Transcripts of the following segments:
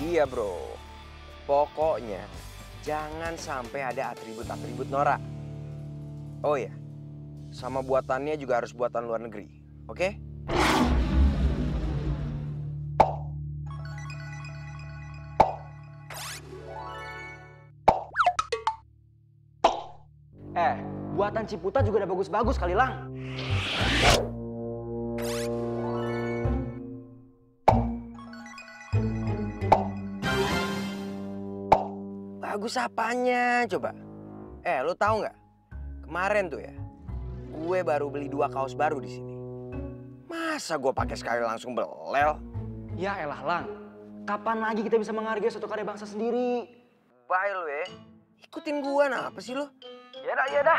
Iya bro, pokoknya jangan sampai ada atribut-atribut norak. Oh ya, sama buatannya juga harus buatan luar negeri, oke? Buatan Ciputa juga udah bagus-bagus kali, Lang. Bagus apanya coba? Lu tahu nggak? Kemarin tuh ya, gue baru beli 2 kaos baru di sini. Masa gue pakai sekali langsung belel? Ya elah Lang, kapan lagi kita bisa menghargai suatu karya bangsa sendiri? Bye lu ya. Ikutin gue, nah apa sih lu? Ya dah.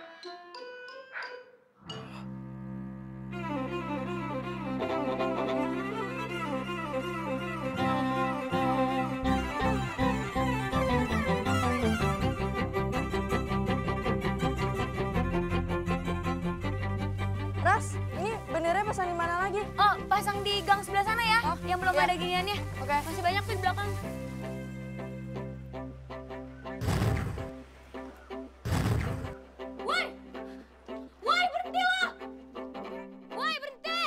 Ras, ini bendernya pasang di mana lagi? Oh, pasang di gang sebelah sana ya, yang belum ada giniannya. Oke. Masih banyak tuh di belakang. Woi! Woi, berhenti lo! Woi, berhenti!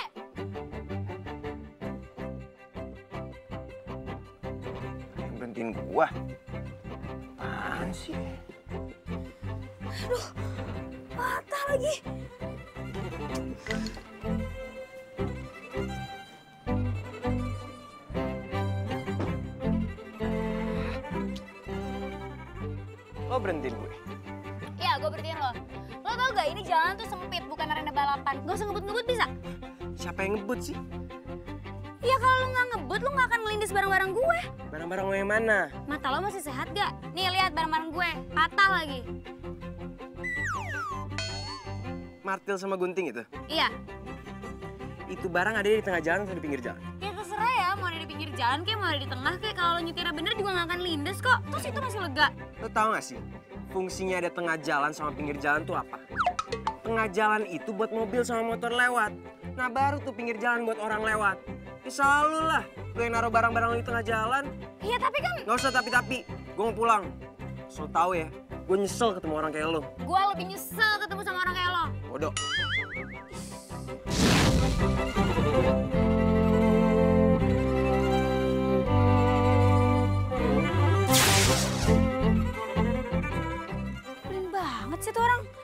Yang berhentiin gue? Apaan sih? Aduh, patah lagi. Lo berhentiin gue? Ya, gue berhentiin lo. Lo tau gak, ini jalan tuh sempit, bukan arena balapan. Gak usah ngebut-ngebut bisa? Siapa yang ngebut sih? Ya kalau lo gak ngebut, lo gak akan ngelindes barang-barang gue. Barang-barang lo yang mana? Mata lo masih sehat gak? Nih, lihat barang-barang gue. Patah lagi. Martil sama gunting itu? Iya. Itu barang ada di tengah jalan atau di pinggir jalan? Ya terserah ya, mau ada di pinggir jalan kayak mau ada di tengah kayak kalau lo nyetirnya bener juga gak akan lindes kok. Terus itu masih lega. Lo tau gak sih, fungsinya ada tengah jalan sama pinggir jalan tuh apa? Tengah jalan itu buat mobil sama motor lewat. Nah baru tuh pinggir jalan buat orang lewat. Ya selalu lah, gue yang naruh barang-barang lo di tengah jalan. Iya tapi kan... Gak usah tapi-tapi, gue mau pulang. So tau ya, gue nyesel ketemu orang kayak lo. Gue lebih nyesel ketemu sama orang kayak lo. Bodoh. Pelin banget sih tuh orang.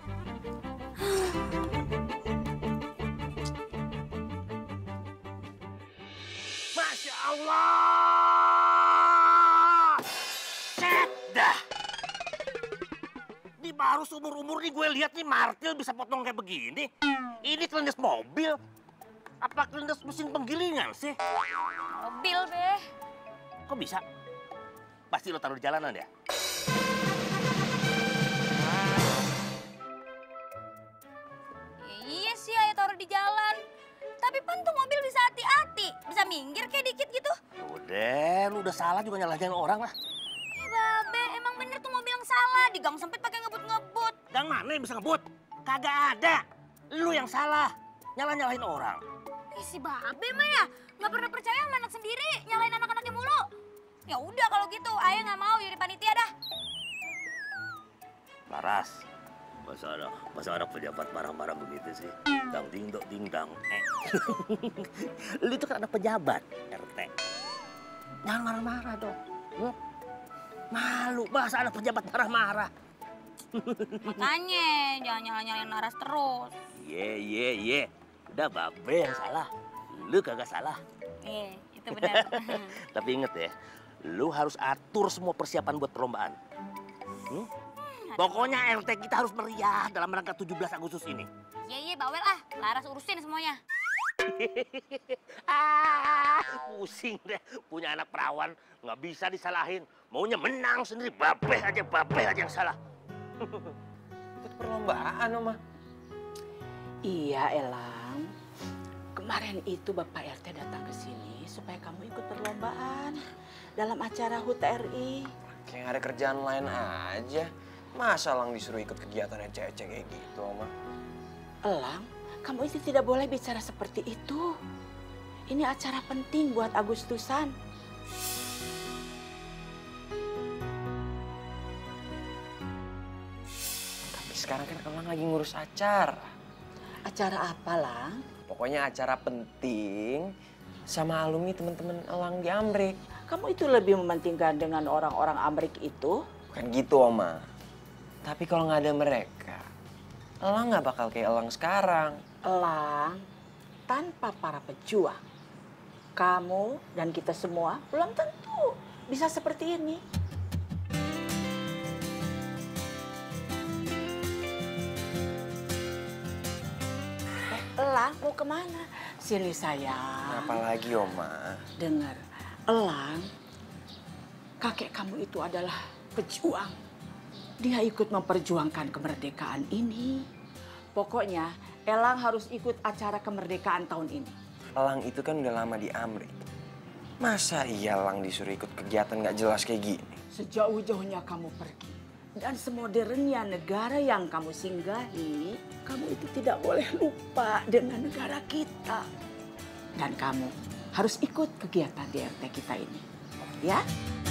Masya Allah! Set dah! Ini baru seumur-umur nih gue lihat nih martil bisa potong kayak begini. Ini kelindes mobil. Apa kelindes mesin penggilingan sih? Mobil, Be. Kok bisa? Pasti lo taruh di jalanan ya? Ya, iya sih, ayo taruh di jalan. Tapi pan tuh mobil bisa hati-hati. Bisa minggir kayak dikit gitu. Udah, lu udah salah juga nyalahin orang lah. Ih, Babe, emang bener tuh mobil yang salah. Di gang sempit pakai ngebut-ngebut. Gang mana yang bisa ngebut? Kagak ada. Lu yang salah. Nyalahin orang. Ih, si Babe mah ya. Nggak pernah percaya sama anak sendiri. Nyalain anak-anaknya mulu. Ya udah kalau gitu, Ayah nggak mau jadi panitia dah. Laras, masa ada pejabat marah-marah begitu sih? Dang ding dok ding dang. Lu itu kan ada pejabat RT. Jangan marah-marah dong. Malu, masa ada pejabat marah-marah. Makanya jangan nyalain Laras terus. Ye. Udah Babe yang salah. Lu kagak salah. Itu benar. Tapi inget ya, lu harus atur semua persiapan buat perlombaan. Pokoknya RT kita harus meriah dalam rangka 17 Agustus ini. Iya, bawel ah. Laras urusin semuanya. Pusing deh. Punya anak perawan, nggak bisa disalahin. Maunya menang sendiri, Babe aja yang salah. Ikut perlombaan, Oma. Iya, Elang. Kemarin itu Bapak RT datang ke sini supaya kamu ikut perlombaan dalam acara HUT RI. Kayak nggak ada kerjaan lain aja. Masa Lang disuruh ikut kegiatan ecek-ecek kayak gitu, Oma? Elang, kamu itu tidak boleh bicara seperti itu. Ini acara penting buat Agustusan. sekarang kan Elang lagi ngurus acara. Acara apa, Lang? Pokoknya acara penting sama alumni teman-teman Elang di Amrik. Kamu itu lebih mementingkan dengan orang-orang Amrik itu? Bukan gitu, Oma. Tapi kalau nggak ada mereka, Elang nggak bakal kayak Elang sekarang. Elang, tanpa para pejuang, kamu dan kita semua belum tentu bisa seperti ini. Elang mau kemana? Sini sayang. Apalagi, Oma? Dengar, Elang, kakek kamu itu adalah pejuang. Dia ikut memperjuangkan kemerdekaan ini. Pokoknya Elang harus ikut acara kemerdekaan tahun ini. Elang itu kan udah lama di Amrik. Masa iya Elang disuruh ikut kegiatan nggak jelas kayak gini? Sejauh-jauhnya kamu pergi dan semodernnya negara yang kamu singgahi, kamu itu tidak boleh lupa dengan negara kita. Dan kamu harus ikut kegiatan di RT kita ini, ya?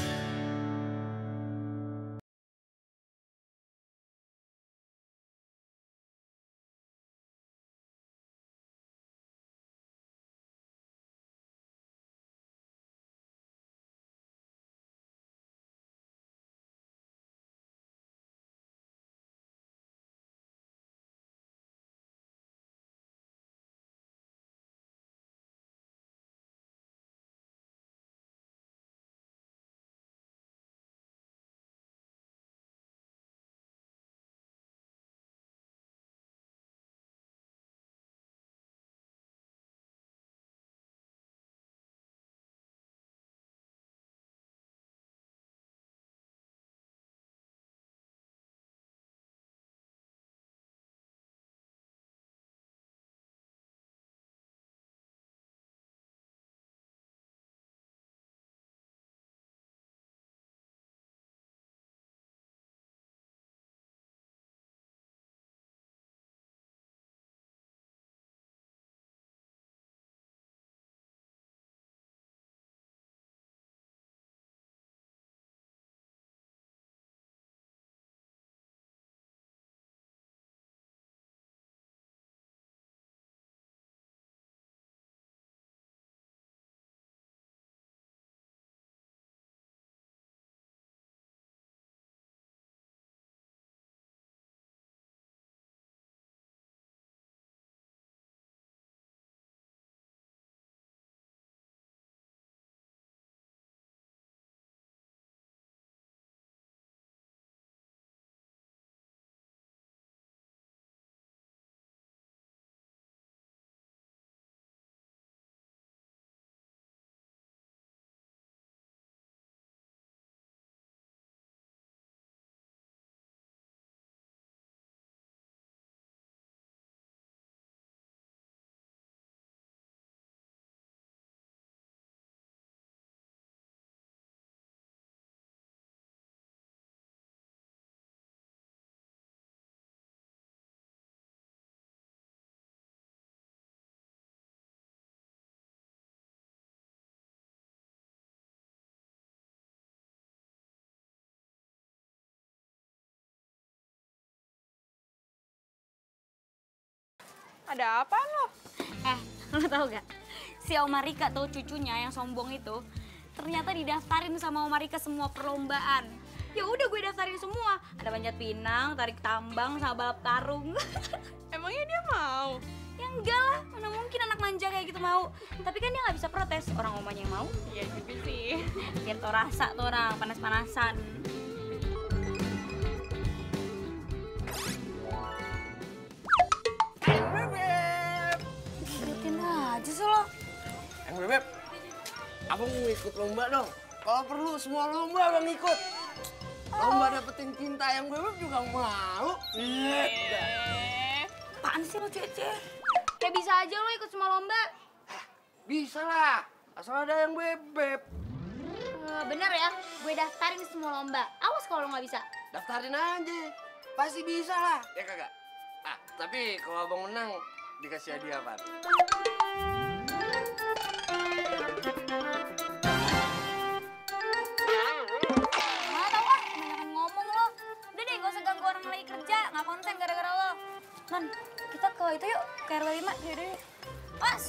Ada apaan lo? Lo tau gak? Si Oma Rika tuh cucunya yang sombong itu ternyata didaftarin sama Oma Rika semua perlombaan. Ya udah gue daftarin semua. Ada panjat pinang, tarik tambang, sama balap karung. Emangnya dia mau? Ya enggak lah, mana mungkin anak manja kayak gitu mau. Tapi kan dia nggak bisa protes, orang omanya yang mau. Iya juga sih. Biar tau rasa tuh orang, panas-panasan. Ngeliatin aja sih lo. Bebep, abang mau ikut lomba dong. Kalau perlu semua lomba abang ikut. Lomba dapetin cinta yang Bebep juga mau. Iya. Apaan sih lo Cece? Kayak bisa aja lo ikut semua lomba. Bisa lah, asal ada yang Bebep. Bener ya, gue daftarin semua lomba. Awas kalau lo nggak bisa. Daftarin aja, pasti bisa lah. Ya kagak? Tapi kalau abang menang, dikasih hadiah apa? Mana tau ah, kebanyakan ngomong lo. Udah deh, gak usah ganggu orang lagi kerja. Nggak konsen gara-gara Yaudah. Pas.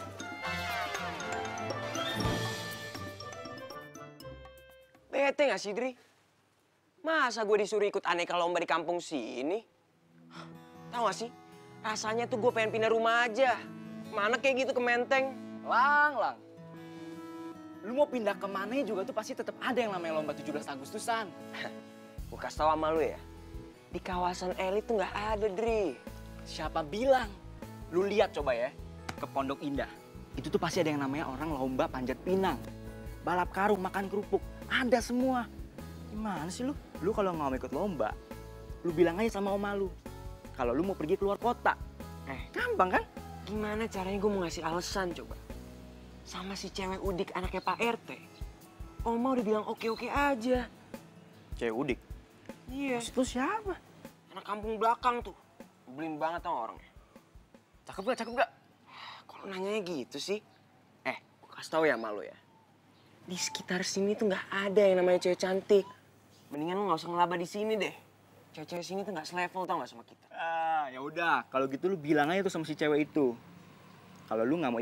Bete gak sih, Dri? Masa gue disuruh ikut aneka lomba di kampung sini? Tahu gak sih? Rasanya tuh gue pengen pindah rumah aja. Mana kayak gitu ke Menteng. Lang. Lu mau pindah kemana juga tuh pasti tetap ada yang namanya lomba 17 Agustusan. Gue kasih tau sama lu ya. Di kawasan elit tuh gak ada, Dri. Siapa bilang? Lu lihat coba ya, ke Pondok Indah. Itu tuh pasti ada yang namanya orang lomba panjat pinang. Balap karung, makan kerupuk, ada semua. Gimana sih lu? Lu kalau nggak mau ikut lomba, lu bilang aja sama oma lu. Kalau lu mau pergi keluar kota. Gampang kan? Gimana caranya gue mau ngasih alasan coba? Sama si cewek udik anaknya Pak RT. Oma udah bilang oke-oke aja. Cewek udik? Iya. Maksud lu siapa? Anak kampung belakang tuh. Nyebelin banget sama orangnya. Cakep gak? Kalau nanyanya gitu sih. Gue kasih tau ya sama lu ya. Di sekitar sini tuh nggak ada yang namanya cewek cantik. Mendingan lu nggak usah ngelaba di sini deh. Cewek-cewek sini tuh nggak selevel tau nggak sama kita. Ya udah, kalau gitu lu bilang aja tuh sama si cewek itu. Kalau lu nggak mau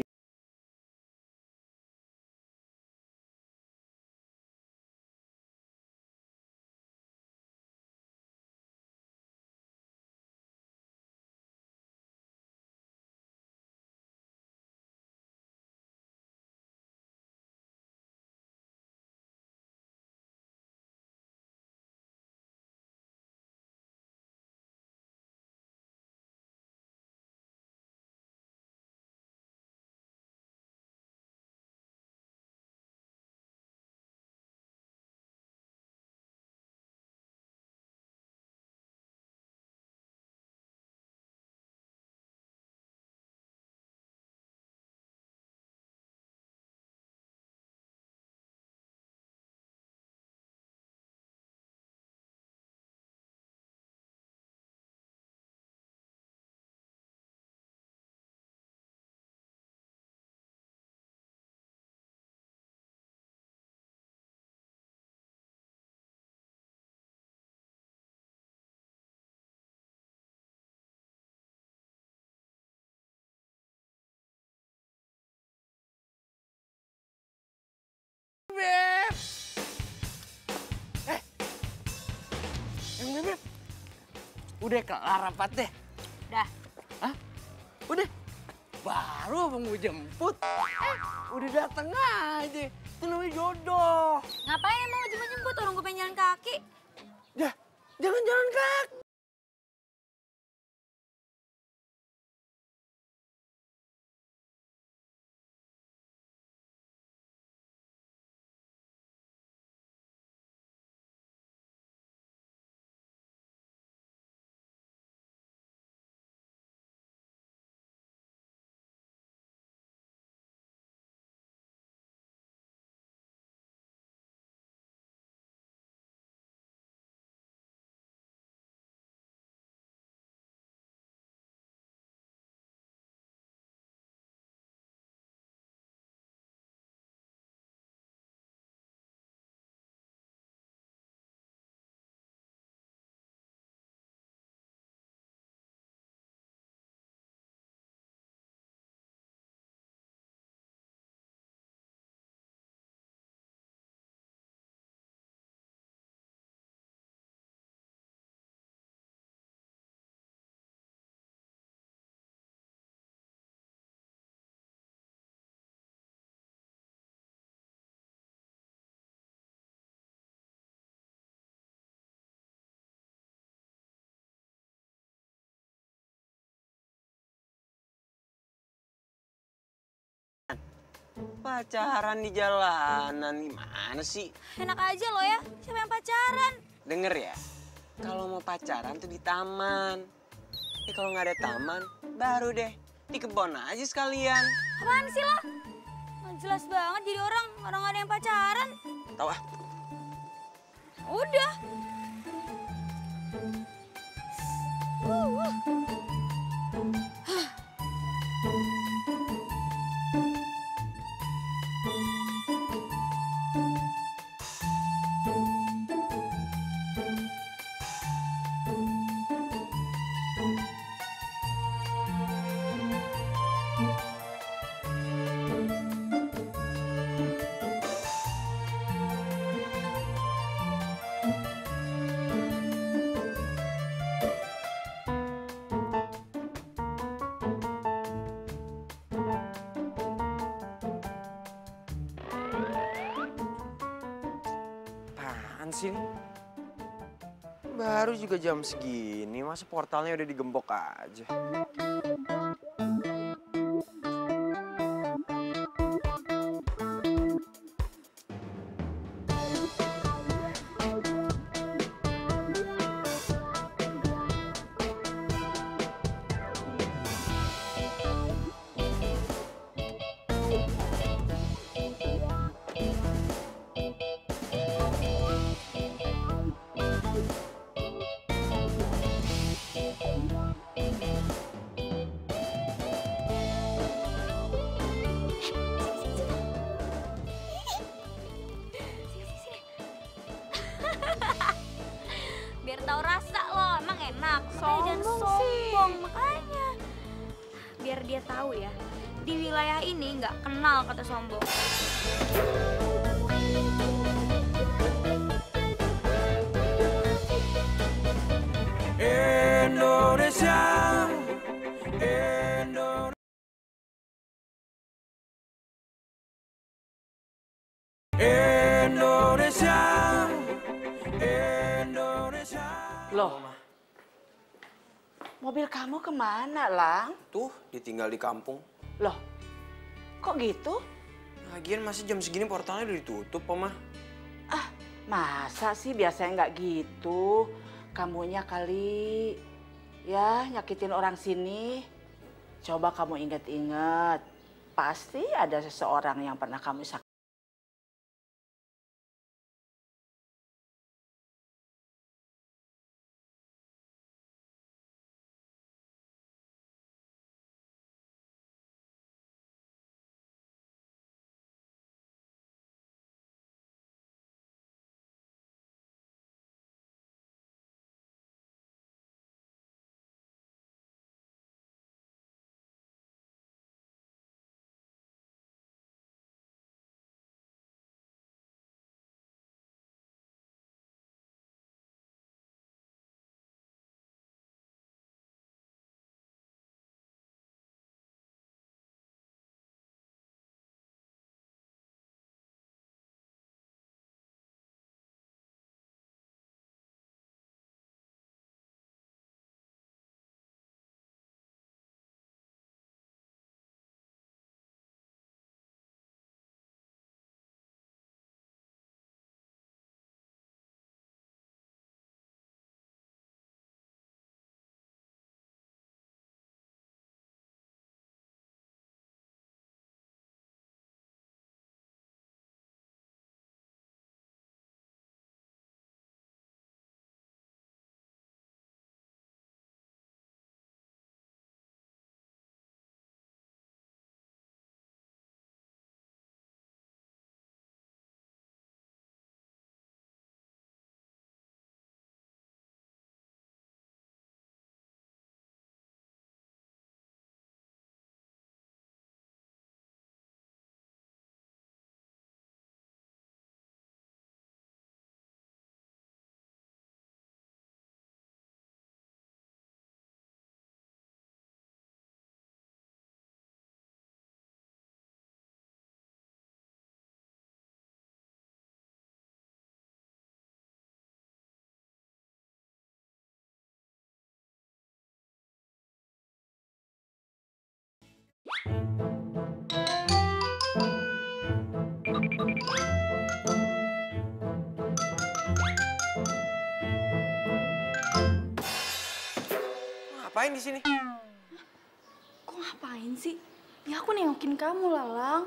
Beb, udah kelar rapat deh. Dah. Hah? Udah? Baru abang mau jemput. Udah dateng aja. Itu namanya jodoh. Ngapain emang mau jemput-jemput? Orang gue pengen jalan kaki. Dah, jangan jalan kaki. Pacaran di jalanan gimana sih? Enak aja lo ya, siapa yang pacaran? Denger ya, kalau mau pacaran tuh di taman. Kalau nggak ada taman, baru deh di kebun aja sekalian. Apaan sih lo? Nggak jelas banget jadi orang nggak ada yang pacaran. Tahu ah? Udah. Apaan sih ini? Baru juga jam segini, masa portalnya udah digembok aja. Biar tahu rasa lo, emang enak. Makanya jangan Sombong sih. sombong, makanya. Biar dia tahu ya, di wilayah ini nggak kenal kata sombong. Indonesia, Indonesia, Indonesia. Loh, mobil kamu kemana, Lang? Tuh, ditinggal di kampung. Loh, kok gitu? Lagian masih jam segini portalnya udah ditutup, Oma. Ah, masa sih biasanya nggak gitu? Kamunya kali ya nyakitin orang sini. Coba kamu ingat-ingat. Pasti ada seseorang yang pernah kamu sakiti. Ngapain di sini? Kok ngapain sih? Ya aku nengokin kamu, Lalang.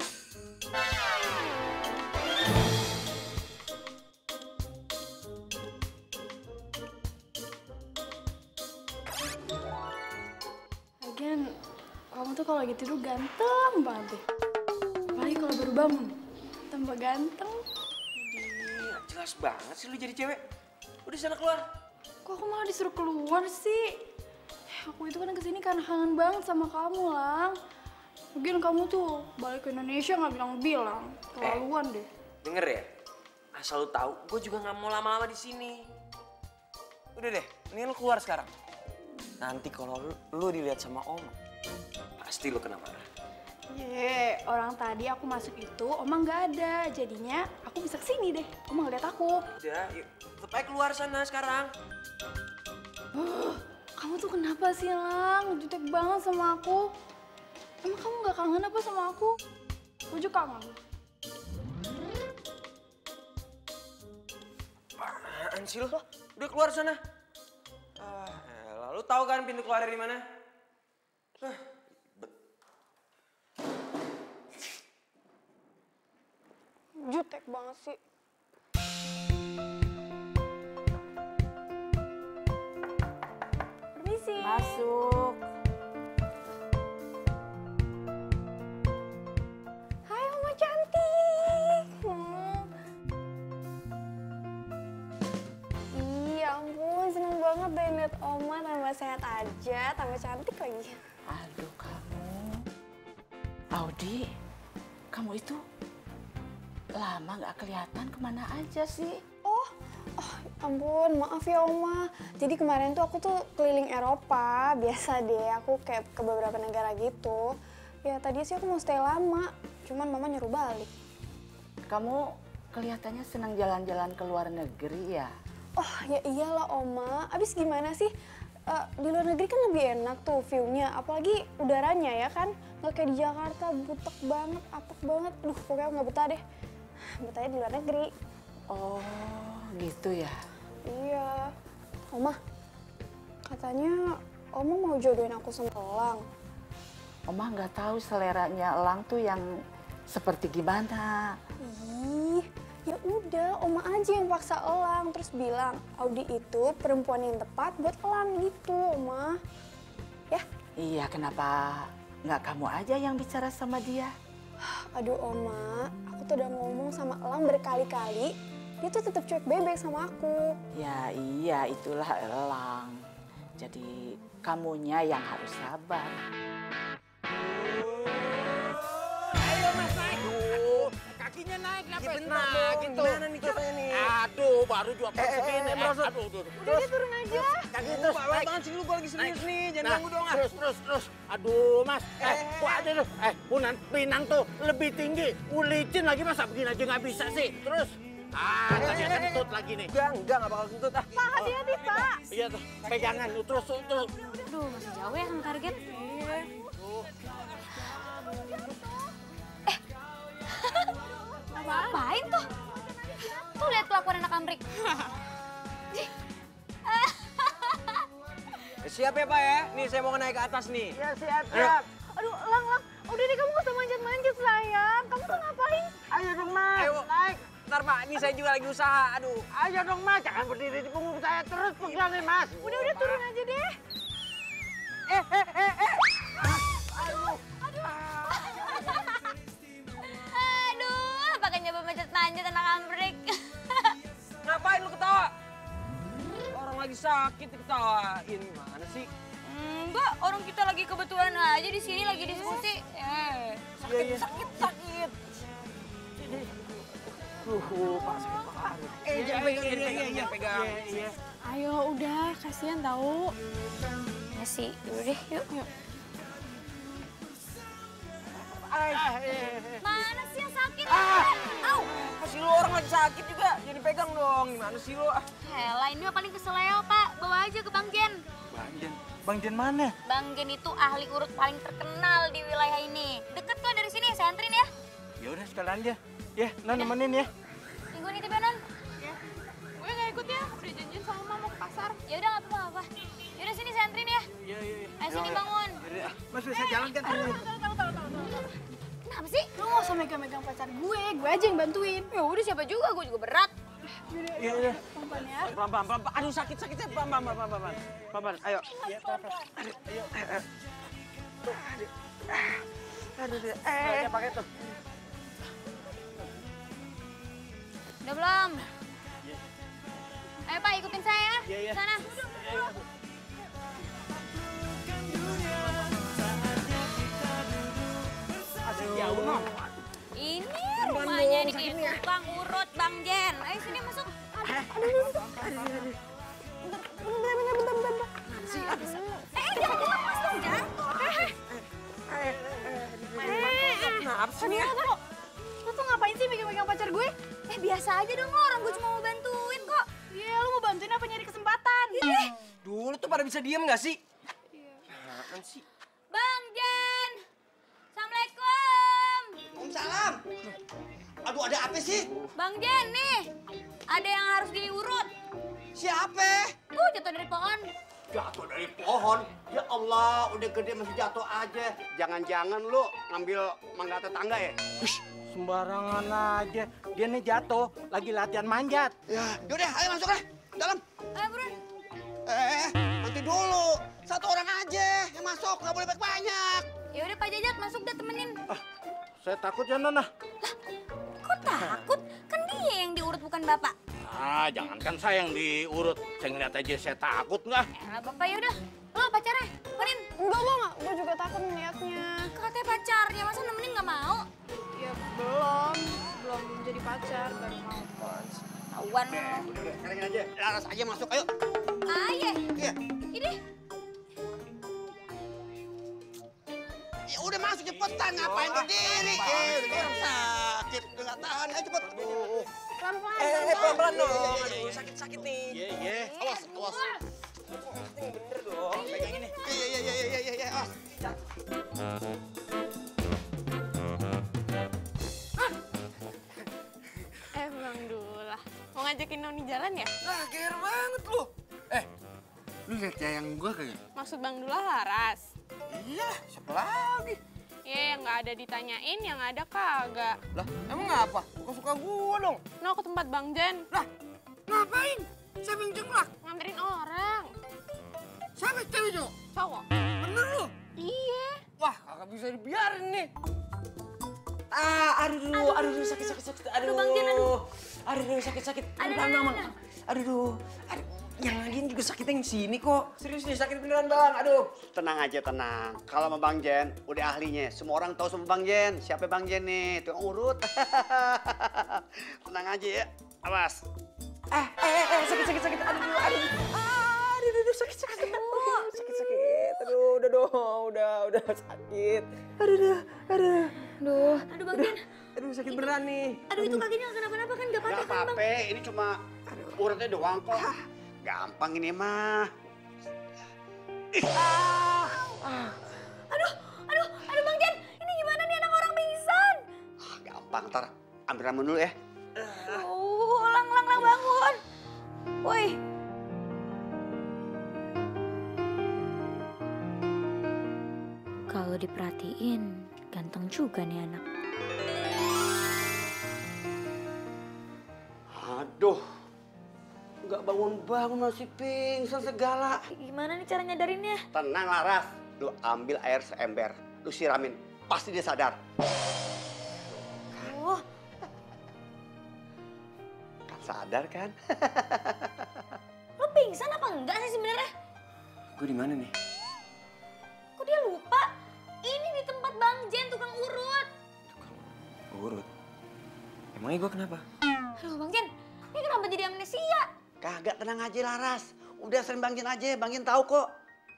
Lagian, kamu tuh kalau lagi tidur ganteng banget deh. Apalagi kalau baru bangun, tambah ganteng. Jelas banget sih lu jadi cewek. Udah sana keluar. Kok aku malah disuruh keluar sih? Aku itu kan kesini karena kangen banget sama kamu, Lang. Mungkin kamu tuh balik ke Indonesia nggak bilang-bilang. Keterlaluan deh. Denger ya, asal lu tahu, gue juga nggak mau lama-lama di sini. Udah deh, mending lu keluar sekarang. Nanti kalau lu dilihat sama Om, pasti lu kena marah. Orang tadi aku masuk itu Oma nggak ada. Jadinya aku bisa kesini deh. Oma ngeliat aku. Udah, yuk. Tetep aja keluar sana sekarang. Kamu tuh kenapa sih, Lang? Jutek banget sama aku. Emang kamu nggak kangen apa sama aku? Aku juga kangen. Apaan sih lo? Udah keluar sana. Lalu tahu kan pintu keluar dari mana? Jutek banget sih. Permisi. Masuk. Hai Oma cantik. Iya ampun, seneng banget deh liat Oma tambah sehat aja, tambah cantik lagi. Aduh kamu. Audi, kamu itu lama nggak kelihatan kemana aja sih? Oh, ampun, maaf ya Oma. Jadi kemarin tuh aku tuh keliling Eropa, biasa deh, aku kayak ke beberapa negara gitu. Ya tadi sih aku mau stay lama, cuman Mama nyuruh balik. Kamu kelihatannya senang jalan-jalan ke luar negeri ya? Oh ya iyalah Oma, abis gimana sih? Di luar negeri kan lebih enak tuh view-nya, apalagi udaranya ya kan? Nggak kayak di Jakarta, butek banget, apek banget. Duh, pokoknya nggak betah deh. Betahnya di luar negeri. Oh, gitu ya? Iya. Oma, katanya Oma mau jodohin aku sama Elang. Oma nggak tahu seleranya Elang tuh yang seperti gimana. Ih, ya udah, Oma aja yang paksa Elang terus bilang Audi itu perempuan yang tepat buat Elang gitu, Oma. Ya? Iya, kenapa nggak kamu aja yang bicara sama dia? Aduh, Oma, aku tuh udah ngomong sama Elang berkali-kali, dia tuh tetap cuek bebek sama aku. Ya iya, itulah Elang. Jadi kamunya yang harus sabar. Ayo Mas naik. Aduh, kakinya naik kenapa? Ya bener dong, gimana nih caranya nih? Aduh, baru juga segini. Aduh. Udah dia turun aja. Kaki Terus, terus Pak, naik. banget sih lu, gua lagi serius nih, jangan Nah, ganggu dong ah. terus. Aduh, Mas. Gua aja tuh. Punan Pinang tuh lebih tinggi. Licin lagi masa begini aja nggak bisa sih. Terus. Tadi kentut lagi nih. Enggak bakal kentut ah. Pak, hati-hati, Pak. Iya tuh, pegangan. Terus. Aduh, masih jauh ya sama target. Ngapain tuh? Tuh lihat kelakuan anak Amrik. Siap ya Pak ya? Nih saya mau naik ke atas nih. Ya siap. Aduh, Lang. Udah deh, kamu gak usah manjat-manjat, sayang. Kamu tuh ngapain? Ayo dong Mas, Ayo. naik. Ntar Pak, ini saya juga lagi usaha. Aduh. Ayo dong Mas, jangan berdiri di punggung saya terus pegang nih Mas. Udah, turun aja deh. Aduh, pakai nyoba manjat-manjat anak Amrik. Ngapain lu ketawa? Orang lagi sakit diketawain. Gimana sih? Enggak, orang kita lagi kebetulan aja di sini lagi diskusi. Sakit. Jangan pegang. Iya. Ayo, udah. Kasihan tahu. Ya sih, yaudah deh, yuk. Mana sih yang sakit? Au! Masih lu orang lagi sakit juga. Jadi pegang dong. Gimana sih lu? Hela, ini mah paling keseleo, Pak. Bawa aja ke Bang Jen. Bang Jen mana? Bang Jen itu ahli urut paling terkenal di wilayah ini. Deket kok dari sini, saya anterin ya. Ya udah sekalian aja. Ya, Non nemenin ya. Minggu nitip ya, Non? Gue gak ikut ya, udah janjian sama Mama mau ke pasar. Ya udah nggak apa-apa. Yaudah sini saya anterin ya. Iya. Ayo sini bangun. Mas bisa jalan kan? Kenapa sih? Lo gak usah megang-megang pacar gue aja yang bantuin. Ya udah siapa juga, gue juga berat. Iya. Pelan ya. Pelan. Aduh sakit. Pelan. Ayo. Aduh. Pakai tuh. Udah belum? Ayo Pak, ikutin saya. Iya. Sana. Jauh, Non. Ini rumahnya di tukang urut Bang Jen. Ayo sini masuk. Jangan lepas dong, Jan. Tania, lo tuh ngapain sih megang-megang pacar gue? Biasa aja dong lo, orang gue cuma mau bantuin kok. Iya, lo mau bantuin apa nyari kesempatan? Dulu tuh pada bisa diem nggak sih? Apaan sih? Bang Jen, Assalamualaikum. Waalaikumsalam. Aduh, ada apa sih? Bang Jen nih, ada yang harus diurut. Siapa? Tuh jatuh dari pohon. Jatuh dari pohon? Ya Allah, udah gede masih jatuh aja. Jangan-jangan lu ngambil mangga tetangga ya? Sembarangan aja. Dia nih jatuh, lagi latihan manjat. Ya, yaudah, ayo masuk deh. Dalam. Ayo buruan. Nanti dulu. Satu orang aja yang masuk, nggak boleh banyak. Ya udah Pak Jajat masuk deh temenin. Saya takut ya, Nona. Kok takut? Kan dia yang diurut bukan Bapak. Ah, jangankan saya yang diurut. Saya ngeliat aja saya takut nggak? Elah Bapak ya udah. Lo pacarnya, temenin. Enggak, gue juga takut ngeliatnya. Katanya pacarnya, masa nemenin nggak mau? Ya belum jadi pacar, baru mau. Tawan lo. Udah, sekarang aja. Laras aja masuk, ayo. Ayo. Iya. Ini. Ya udah masuk cepetan, ngapain berdiri? Udah orang sakit, udah nggak tahan. Ayo cepet. Pelan-pelan. Pelan-pelan dong. Aduh, sakit-sakit nih. Iya. Awas. Bener dong. Pegang ini. Iya. Awas. Bang Dullah, mau ngajakin Noni jalan ya? Nah, geer banget lu. Lu lihat yang gua kagak? Maksud Bang Dullah Laras? Iya, siapa lagi? Iya, yang nggak ada ditanyain, yang ada kagak. Lah, emang apa? Suka gua dong. No, ke tempat Bang Jen. Lah, ngapain? Siapa yang jenglak? Nganterin orang. Siapa cewek cowok? Cowok. Bener lu? Iya. Wah, kagak bisa dibiarin nih. Aduh, sakit. Aduh, Bang Jen, aduh. Aduh, sakit. Aduh. Aduh, yang lagian juga sakitnya yang sini kok. Serius nih, sakit beneran bang. Aduh. Tenang aja, tenang. Kalau sama Bang Jen, udah ahlinya. Semua orang tahu sama Bang Jen. Siapa Bang Jen nih? Tukang urut. Tenang aja ya. Awas. Sakit. Aduh, sakit. Sakit. Aduh, udah sakit. Aduh, Bang Jen. aduh sakit beneran nih. Aduh itu kakinya nggak kenapa-napa kan? Nggak Gak patah kan Bang? apa-apa, ini cuma urutnya doang kok. Gampang ini mah. Aduh Bang Jen. Ini gimana nih anak orang pingsan? Gampang, ntar ambil ramuan dulu ya. Lang bangun. Woi. Kalau diperhatiin, ganteng juga nih anak. Aduh, nggak bangun-bangun masih pingsan segala. Gimana nih cara nyadarinnya? Tenang Laras, lu ambil air seember, lu siramin, pasti dia sadar. Oh, Sadar kan? lo pingsan apa enggak sih sebenarnya? Gue di mana nih? Kok dia lupa? Ini di tempat Bang Jen, tukang urut. Urut. Emangnya gue kenapa? Aduh Bang Jen, ini kenapa jadi amnesia? Kagak, tenang aja Laras. Udah sering Bang Jen aja, Bang Jen tahu kok.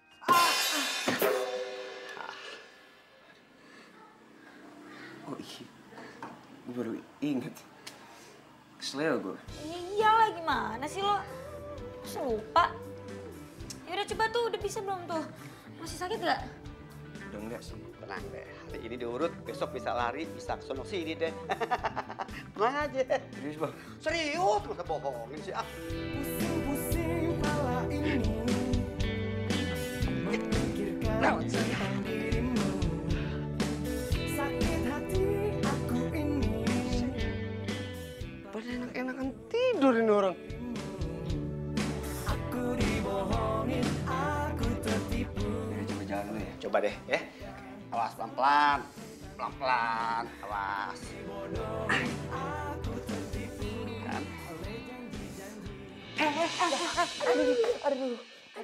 Oh iya, gue baru inget. Kesel gue. Iyalah gimana sih lo? Masa lupa? Yaudah coba tuh, udah bisa belum tuh? Masih sakit gak? Udah enggak sih. Tenang deh, hari ini diurut, besok bisa lari, bisa kesana sini deh. Tenang aja. Serius bang? Serius, masa bohongin sih ah. Pusing kepala ini memikirkan tentang dirimu. Sakit hati aku ini. Pada enak-enakan tidur ini orang. Aku dibohongin, aku tertipu. Ya, coba jalan dulu ya. Coba deh ya. Awas pelan-pelan. Pelan-pelan, awas. Kan? Aduh.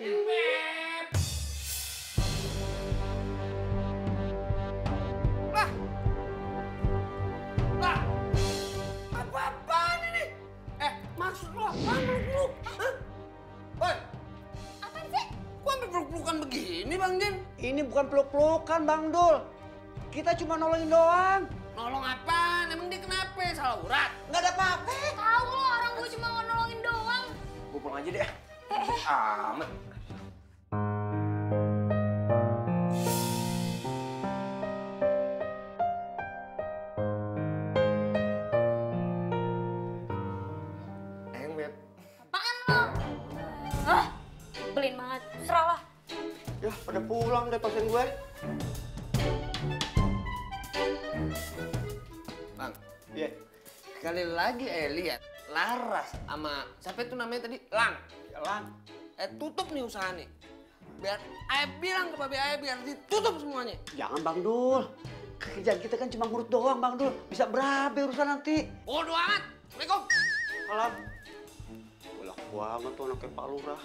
Lah! Apa-apaan ini? Maksud lo apaan peluk-peluk? Hah? Woi, Apaan sih? kok sampai peluk-pelukan begini Bang Jen? Ini bukan peluk-pelukan Bang Dul. Kita cuma nolongin doang. Laura? Nggak ada apa-apa. Tahu lo orang gue cuma mau nolongin doang. Gue pulang aja deh. Amat. Beb. Apaan lo? Ah, belin banget. Serah lah. Ya, pada pulang deh pasien gue. Bang, iya. Sekali lagi lihat Laras sama siapa itu namanya tadi? Lang. Ya, Lang. Tutup nih usaha nih. Biar bilang ke babe biar ditutup semuanya. Jangan Bang Dul. Kerjaan kita kan cuma ngurut doang Bang Dul. Bisa berabe urusan nanti. Bodoh amat. Assalamualaikum. Malam. Bolak banget tuh anaknya Pak Lurah.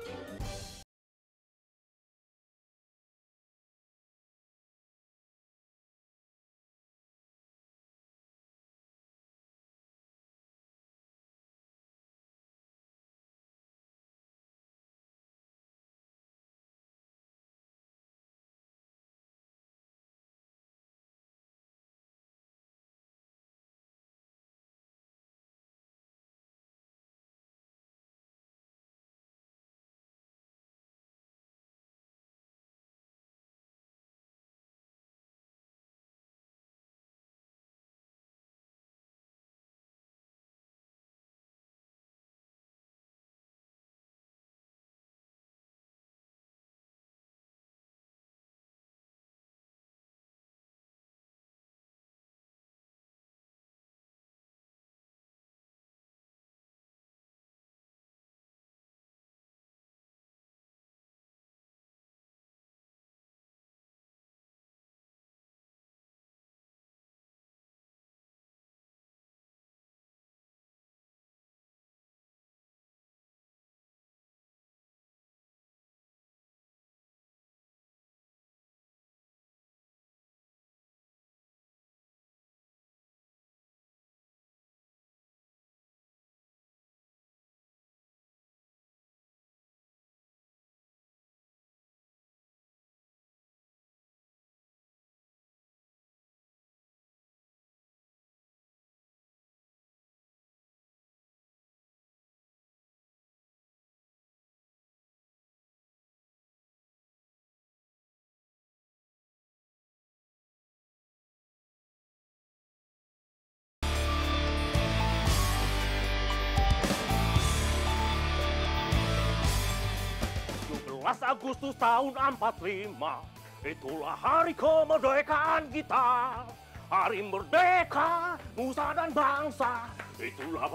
Agustus tahun 45, itulah hari kemerdekaan kita. Hari merdeka, nusa dan bangsa, itulah...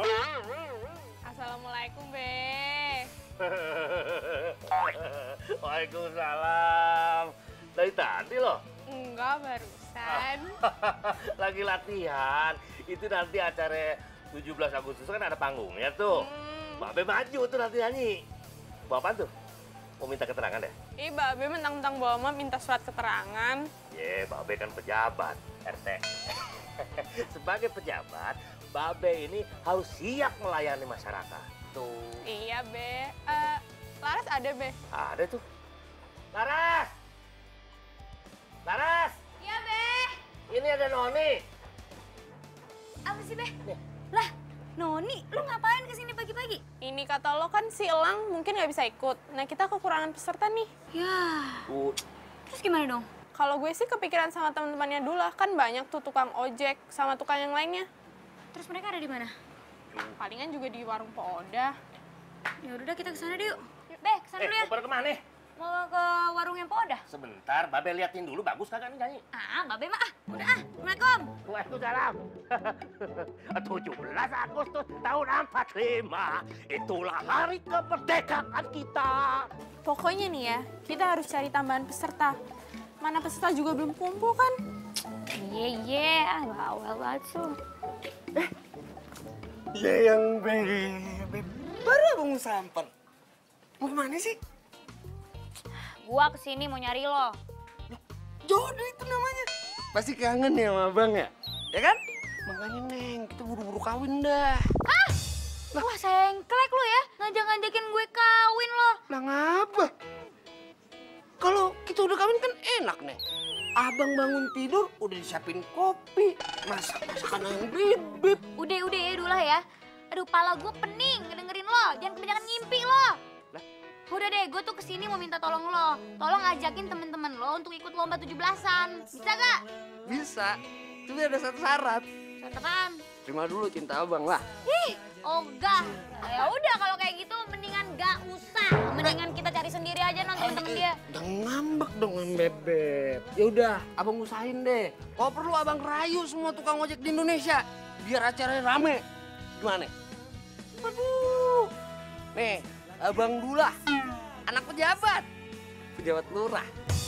Assalamualaikum, Be. Waalaikumsalam. Dari tadi loh? Enggak, barusan. Lagi latihan. Itu nanti acara 17 Agustus kan ada panggungnya tuh. Babe maju tuh nanti nyanyi. Bawa apaan tuh? Mau minta keterangan deh? Ih, Babe mentang-mentang bawa mah minta surat keterangan. Babe kan pejabat, RT. Sebagai pejabat, Babe ini harus siap melayani masyarakat. Tuh. Iya, Be. Laras ada, Be? Ada tuh. Laras! Laras! Iya, Be. Ini ada Noni. Apa sih, Be? Lah, Noni, lu ngapain kesini pagi-pagi? Ini kata lo kan si Elang mungkin nggak bisa ikut. Nah, kita kekurangan peserta nih. Ya. Terus gimana dong? Kalau gue sih kepikiran sama teman-temannya Dula, kan banyak tuh tukang ojek sama tukang yang lainnya. Terus mereka ada di mana? Palingan juga di warung Poda. Ya udah kita kesana deh yuk. Be, kesana dulu ya. Mau pada kemana? Mau ke warung yang Poda. Sebentar, Babe liatin dulu bagus kagak nih nyanyi. Babe mah udah Assalamualaikum. Waalaikumsalam. 17 Agustus tahun 45, itulah hari kemerdekaan kita. Pokoknya nih ya, kita harus cari tambahan peserta. Mana peserta juga belum kumpul kan? Iya, bawel banget tuh. Ya yang Beb. Baru abang samper. Mau kemana sih? Gua kesini mau nyari lo. Jodoh itu namanya. Pasti kangen ya sama abang ya? Ya kan? Makanya Neng, kita buru-buru kawin dah. Wah, sengklek lo ya. Ngajak-ngajakin gue kawin lo. Lah ngapa? Kalau kita udah kawin kan enak, Neng. Abang bangun tidur udah disiapin kopi, masakan yang bib. Udah ya dulu lah ya. Aduh, pala gue pening ngedengerin lo. Jangan kebanyakan ngimpi lo. Udah deh, gue tuh kesini mau minta tolong lo. Tolong ajakin temen-temen lo untuk ikut lomba 17-an. Bisa gak? Bisa. Tapi ada satu syarat. Syarat apaan? Terima dulu cinta abang lah. Ih, ogah. Ya udah kalau kayak gitu mendingan gak usah. Mendingan kita cari sendiri aja nonton temen dia. Udah ngambek dong Bebek. Ya udah, abang usahain deh. Kalau perlu abang rayu semua tukang ojek di Indonesia biar acaranya rame. Gimana? Waduh. Nih, abang Dula, anak pejabat lurah.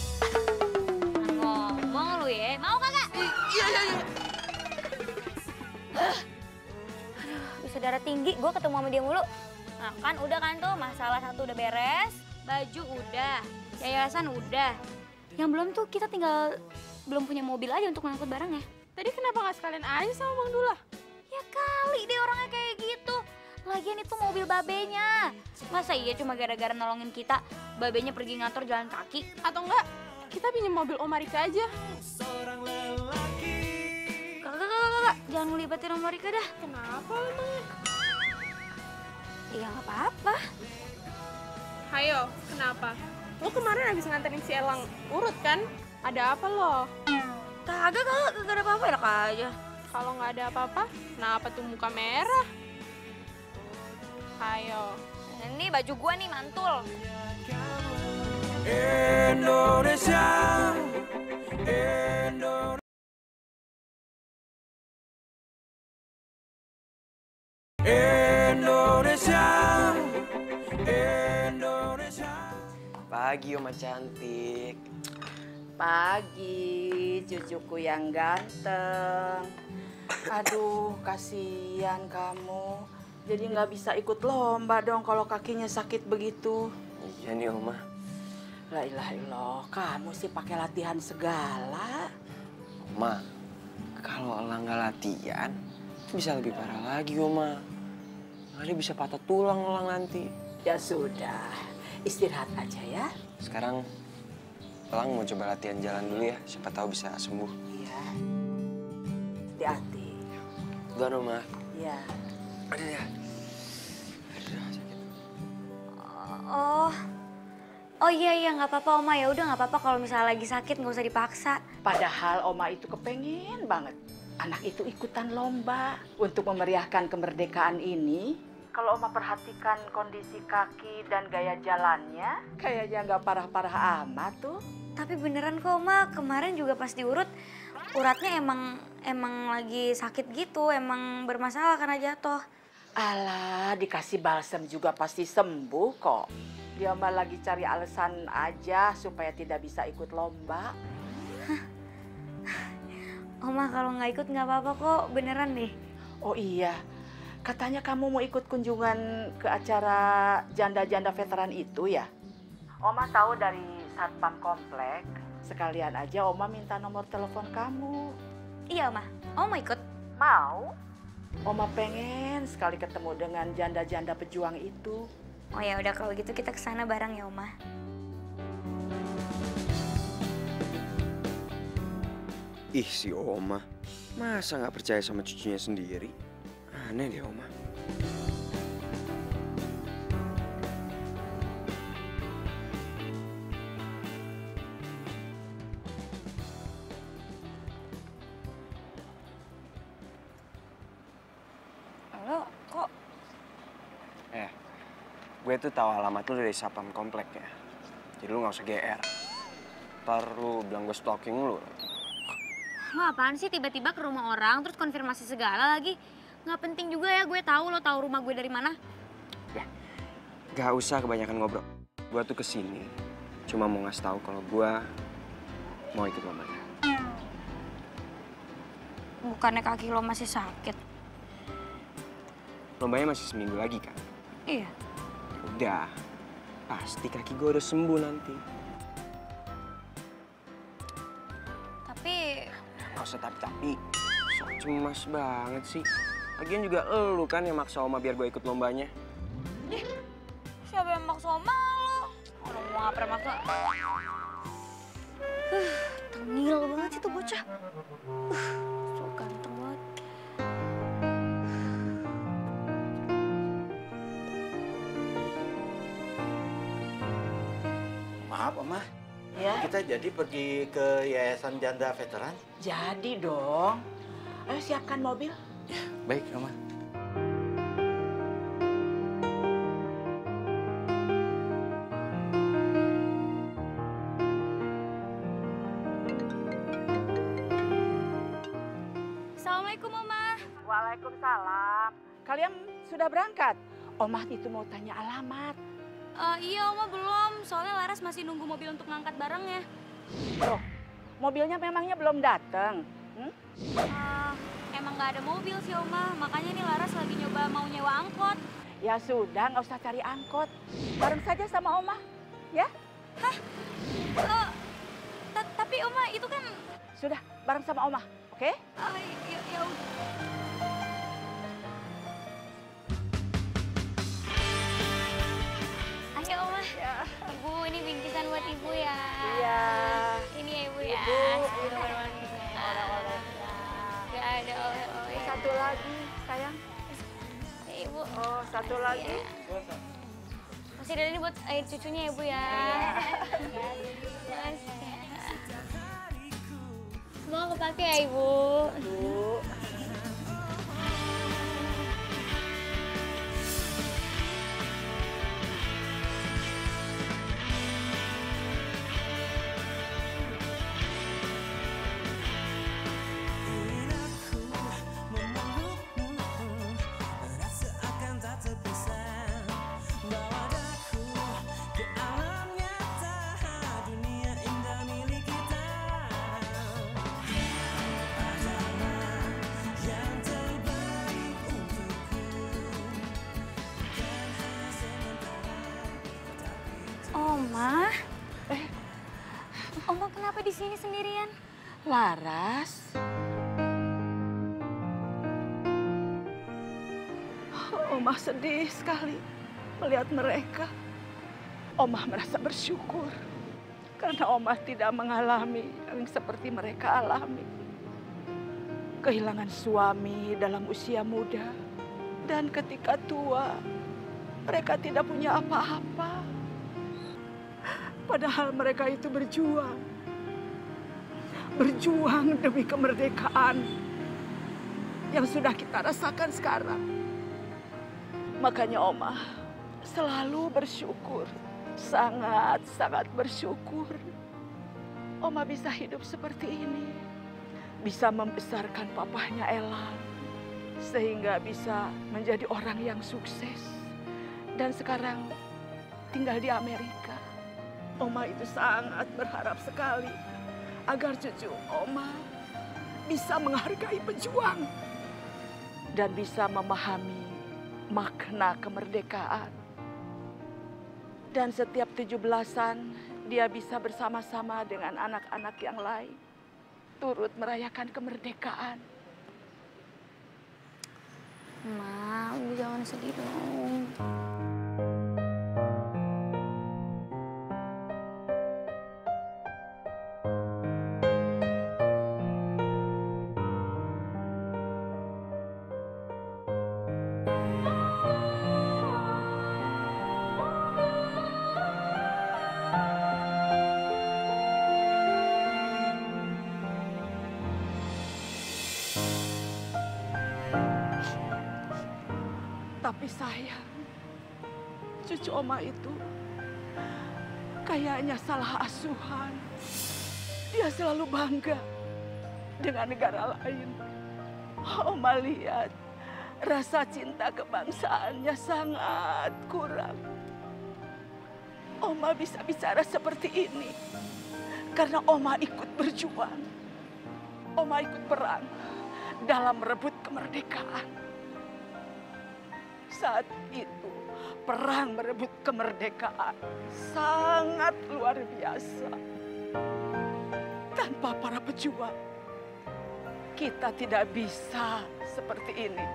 Ngomong lu ya, mau kagak? Iya. Bisa darah tinggi, gue ketemu sama dia mulu. Nah kan udah kan tuh, masalah satu udah beres, baju udah, yayasan udah. Yang belum tuh kita tinggal belum punya mobil aja untuk ngangkut barangnya. Tadi kenapa nggak sekalian aja sama Bang Dula? Ya kali deh orangnya kayak gitu. Lagian itu mobil babenya. Masa iya cuma gara-gara nolongin kita, babenya pergi ngantor jalan kaki? Atau enggak, kita pinjam mobil Om Marika aja. Kakak, jangan ngelibatin Om Marika dah. Kenapa emangnya? Iya nggak apa-apa. Hayo, kenapa? Lo kemarin habis nganterin si Elang urut kan? Ada apa lo? Kagak ada apa-apa, enak aja. Kalau nggak ada apa-apa, kenapa tuh muka merah? Hayo. Ini baju gua nih mantul. Indonesia. Pagi Oma cantik. Pagi, cucuku yang ganteng. Aduh, kasihan kamu. Jadi nggak bisa ikut lomba dong kalau kakinya sakit begitu. Iya nih Oma. La ilaha illallah, kamu sih pakai latihan segala. Oma, kalau Elang nggak latihan, bisa lebih parah lagi Oma. Nanti bisa patah tulang Elang nanti. Ya sudah, istirahat aja ya. Sekarang Elang mau coba latihan jalan dulu ya, siapa tahu bisa sembuh. Iya. Hati-hati. Udah Oma. Iya. Aduh ya. Aduh sakit. Oh iya nggak apa-apa Oma, ya udah nggak apa-apa kalau misalnya lagi sakit nggak usah dipaksa. Padahal Oma itu kepengen banget anak itu ikutan lomba untuk memeriahkan kemerdekaan ini. Kalau Oma perhatikan kondisi kaki dan gaya jalannya, kayaknya nggak parah-parah amat tuh. Tapi beneran kok Oma, kemarin juga pas diurut, uratnya emang lagi sakit gitu, emang bermasalah karena jatuh. Alah, dikasih balsam juga pasti sembuh kok. Dia mah lagi cari alasan aja supaya tidak bisa ikut lomba. Oma kalau nggak ikut nggak apa-apa kok, beneran deh. Oh iya, katanya kamu mau ikut kunjungan ke acara janda-janda veteran itu ya? Oma tahu dari Satpam Komplek, sekalian aja Oma minta nomor telepon kamu. Iya Oma, Oma mau ikut? Mau? Oma pengen sekali ketemu dengan janda-janda pejuang itu. Oh ya udah kalau gitu kita kesana bareng ya Oma. Ih si Oma, masa nggak percaya sama cucunya sendiri? Aneh deh Oma. Halo, kok? Gue tuh tahu alamat lu dari Satpam Komplek ya. Jadi lu nggak usah GR. Ntar lu bilang gue stalking lu. Lo apaan sih tiba-tiba ke rumah orang terus konfirmasi segala lagi? Nggak penting juga ya gue tahu lo tahu rumah gue dari mana. Ya, gak usah kebanyakan ngobrol. Gue tuh kesini cuma mau ngasih tahu kalau gue mau ikut lombanya. Bukannya kaki lo masih sakit? Lombanya masih seminggu lagi kan? Iya. Udah, pasti kaki gue udah sembuh nanti. Tapi... Gak usah tapi-tapi, sok cemas banget sih. Lagian juga elu kan yang maksa Oma biar gue ikut lombanya. Siapa yang maksa Oma lo? Orang mau gak pernah maksa. Tengil banget sih tuh bocah. So ganteng banget. Maaf, Oma. Ya, Kita jadi pergi ke Yayasan Janda Veteran? jadi dong. Ayo siapkan mobil. Baik, Oma. Assalamualaikum Oma. Waalaikumsalam. Kalian sudah berangkat? Omah itu mau tanya alamat. Iya Oma belum, soalnya Laras masih nunggu mobil untuk ngangkat barangnya. Loh, mobilnya memangnya belum datang? Emang nggak ada mobil sih Oma, makanya nih Laras lagi nyoba mau nyewa angkot. Ya sudah, nggak usah cari angkot. Bareng saja sama Oma, ya? Tapi Oma itu kan... Sudah, bareng sama Oma, oke? Ya udah. Ayo Oma, Ibu ini bingkisan buat Ibu ya. Iya. Ini ya Ibu ya. Ibu, oleh-oleh. Gak ada oleh-oleh. Satu lagi, sayang. Ya Ibu. Oh, satu lagi. Masih ada ini buat air cucunya ya Bu ya. Semua kepake ya Ibu. Oma, Oma kenapa di sini sendirian? Laras. Omah sedih sekali melihat mereka. Omah merasa bersyukur karena Omah tidak mengalami yang seperti mereka alami. Kehilangan suami dalam usia muda dan ketika tua mereka tidak punya apa-apa. Padahal mereka itu berjuang. Berjuang demi kemerdekaan yang sudah kita rasakan sekarang. Makanya Omah selalu bersyukur, sangat-sangat bersyukur. Omah bisa hidup seperti ini, bisa membesarkan papahnya Elang, sehingga bisa menjadi orang yang sukses. Dan sekarang tinggal di Amerika. Omah itu sangat berharap sekali agar cucu Omah bisa menghargai pejuang dan bisa memahami makna kemerdekaan. Dan setiap 17-an dia bisa bersama-sama dengan anak-anak yang lain turut merayakan kemerdekaan. Ma, udah jangan sedih dong. Tapi sayang, cucu Omah itu kayaknya salah asuhan. Dia selalu bangga dengan negara lain. Omah lihat rasa cinta kebangsaannya sangat kurang. Omah bisa bicara seperti ini karena Omah ikut berjuang. Omah ikut perang dalam merebut kemerdekaan. Saat itu, perang merebut kemerdekaan sangat luar biasa. Tanpa para pejuang, kita tidak bisa seperti ini.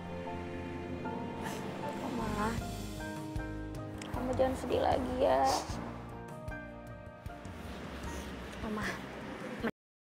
Oma, Oma jangan sedih lagi ya. Oma,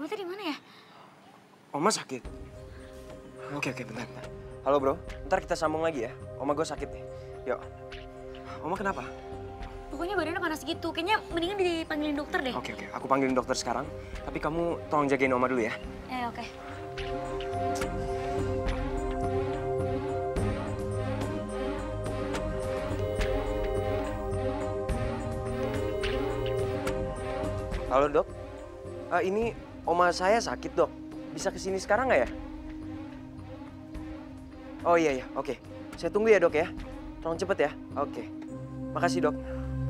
Dompetnya di mana ya? Oma sakit. Oke, bentar. Halo bro, ntar kita sambung lagi ya. Oma gue sakit nih. Yuk. Oma kenapa? Pokoknya badannya panas gitu. Kayaknya mendingan dipanggilin dokter deh. Oke. Aku panggilin dokter sekarang. Tapi kamu tolong jagain Oma dulu ya. Oke. Halo dok. Ini Oma saya sakit dok. Bisa kesini sekarang nggak ya? Oh iya, oke. Saya tunggu ya dok ya. Tolong cepet ya. Oke. Makasih dok.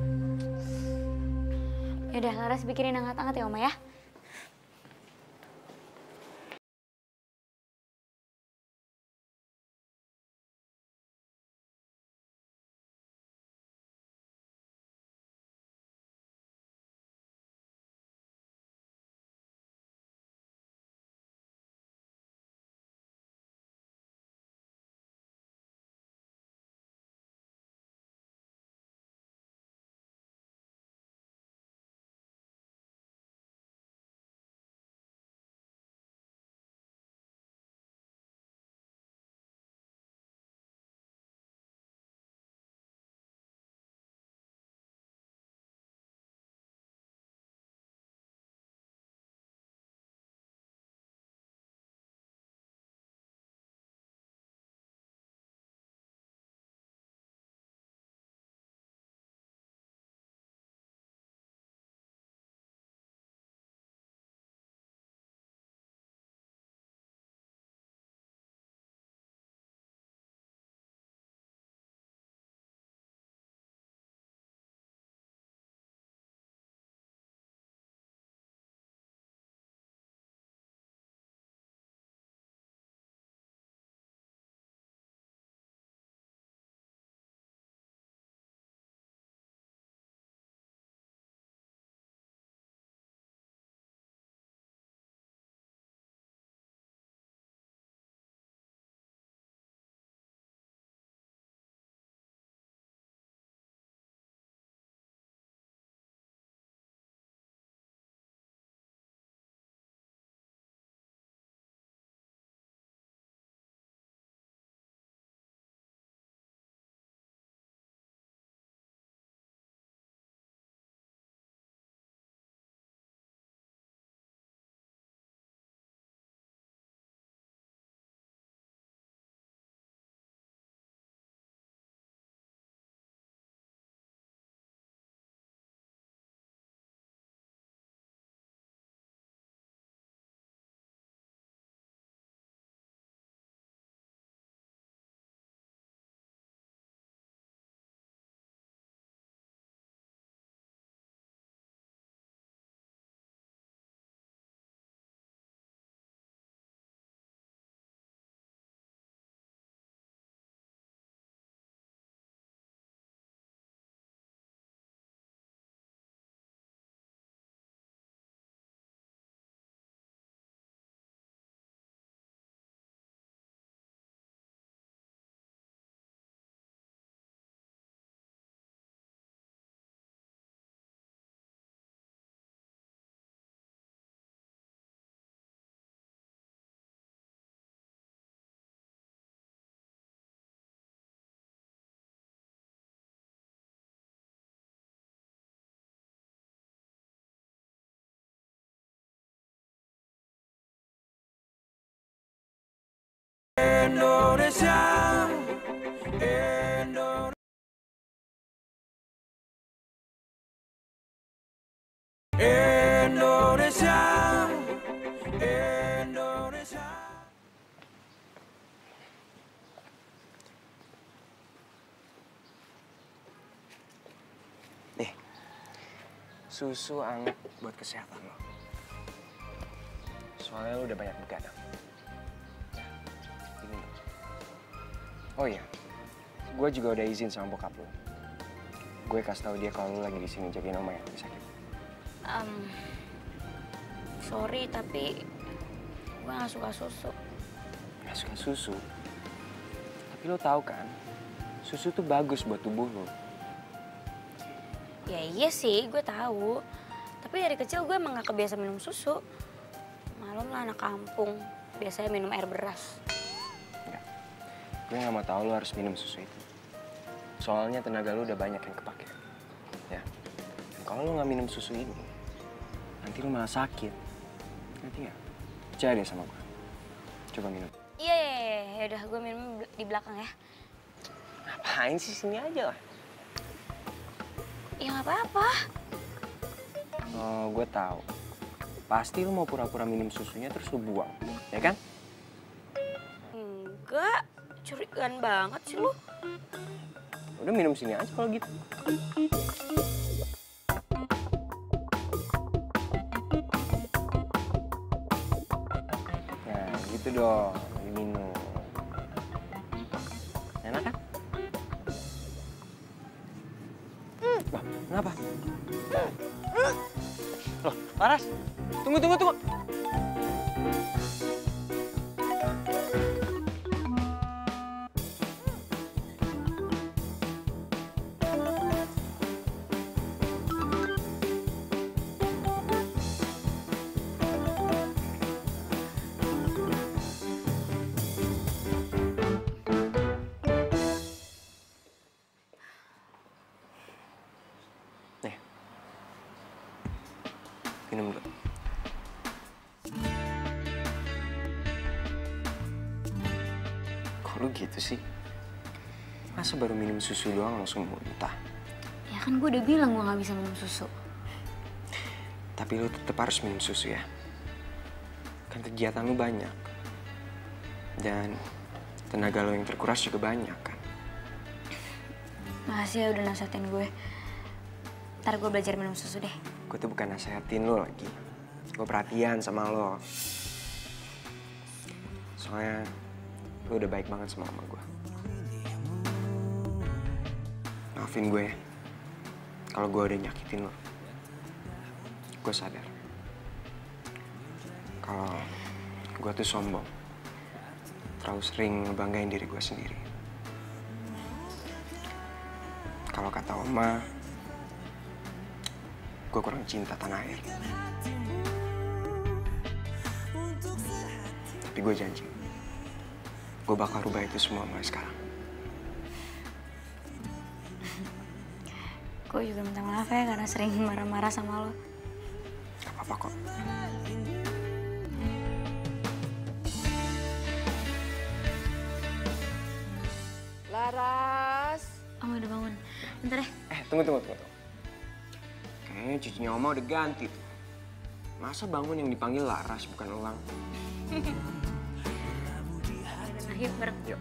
Yaudah, Laras bikinin hangat-hangat ya Oma ya. Indonesia, Indonesia, Indonesia. Nih, susu anget buat kesehatan lo. Soalnya lo udah banyak begadang. Ini. Oh iya, gue juga udah izin sama bokap lo. Gue kasih tahu dia kalau lo lagi di sini jagain Oma yang lagi sakit. Sorry, tapi gue gak suka susu. Gak suka susu? Tapi lo tahu kan, susu tuh bagus buat tubuh lo. Ya iya sih, gue tahu. Tapi dari kecil gue emang gak kebiasa minum susu. Maklum lah anak kampung, biasanya minum air beras. Enggak. Gue nggak mau tahu lo harus minum susu itu. Soalnya tenaga lo udah banyak yang kepake. Ya. Kalau lo nggak minum susu ini, nanti lo malah sakit. Ngerti nggak? Percaya deh sama gue. Coba minum. Iya, yaudah gue minum di belakang ya. Ngapain sih, sini aja lah. Ya nggak apa-apa. Oh, gue tahu. Pasti lo mau pura-pura minum susunya terus lo buang, ya kan? Enggak, curigaan banget sih lo. Udah minum sini aja kalau gitu. Nah, gitu dong, minum. Enak kan? Wah, kenapa? Loh, Laras, tunggu. Nih, minum dulu. Kok lu gitu sih? Masa baru minum susu doang langsung muntah? Ya kan gue udah bilang gue nggak bisa minum susu. Tapi lu tetap harus minum susu ya. Kan kegiatan lu banyak. Dan tenaga lu yang terkuras juga banyak kan. Makasih ya udah nasihatin gue. Ntar gue belajar minum susu deh. Gue tuh bukan nasihatin lo lagi. Gue perhatian sama lo. Soalnya lo udah baik banget sama gue. Maafin gue ya. Kalau gue udah nyakitin lo. Gue sadar. Kalau gue tuh sombong. Terlalu sering ngebanggain diri gue sendiri. Kalau kata Oma, gue kurang cinta tanah air. Tapi gue janji, gue bakal rubah itu semua mulai sekarang. Gue juga minta maaf ya karena sering marah-marah sama lo. Gak apa-apa kok. Laras. Oma udah bangun. Bentar ya. Tunggu. Kayaknya cucunya Oma udah ganti tuh. Masa bangun yang dipanggil Laras bukan Elang? Ayo bareng. Yuk.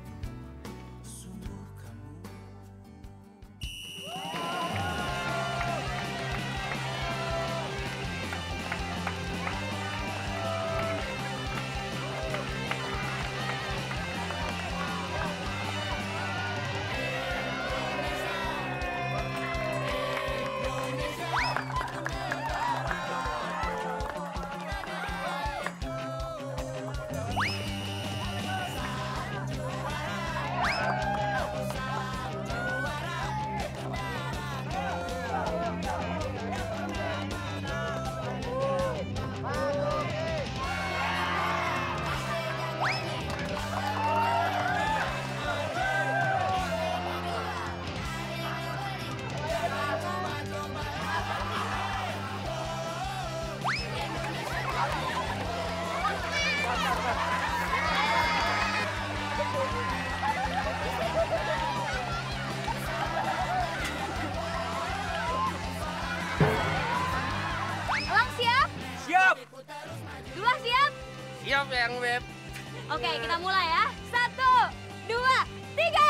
Elang siap? Siap. Dua siap? Siap yang Beb. Oke, kita mulai ya. 1, 2, 3.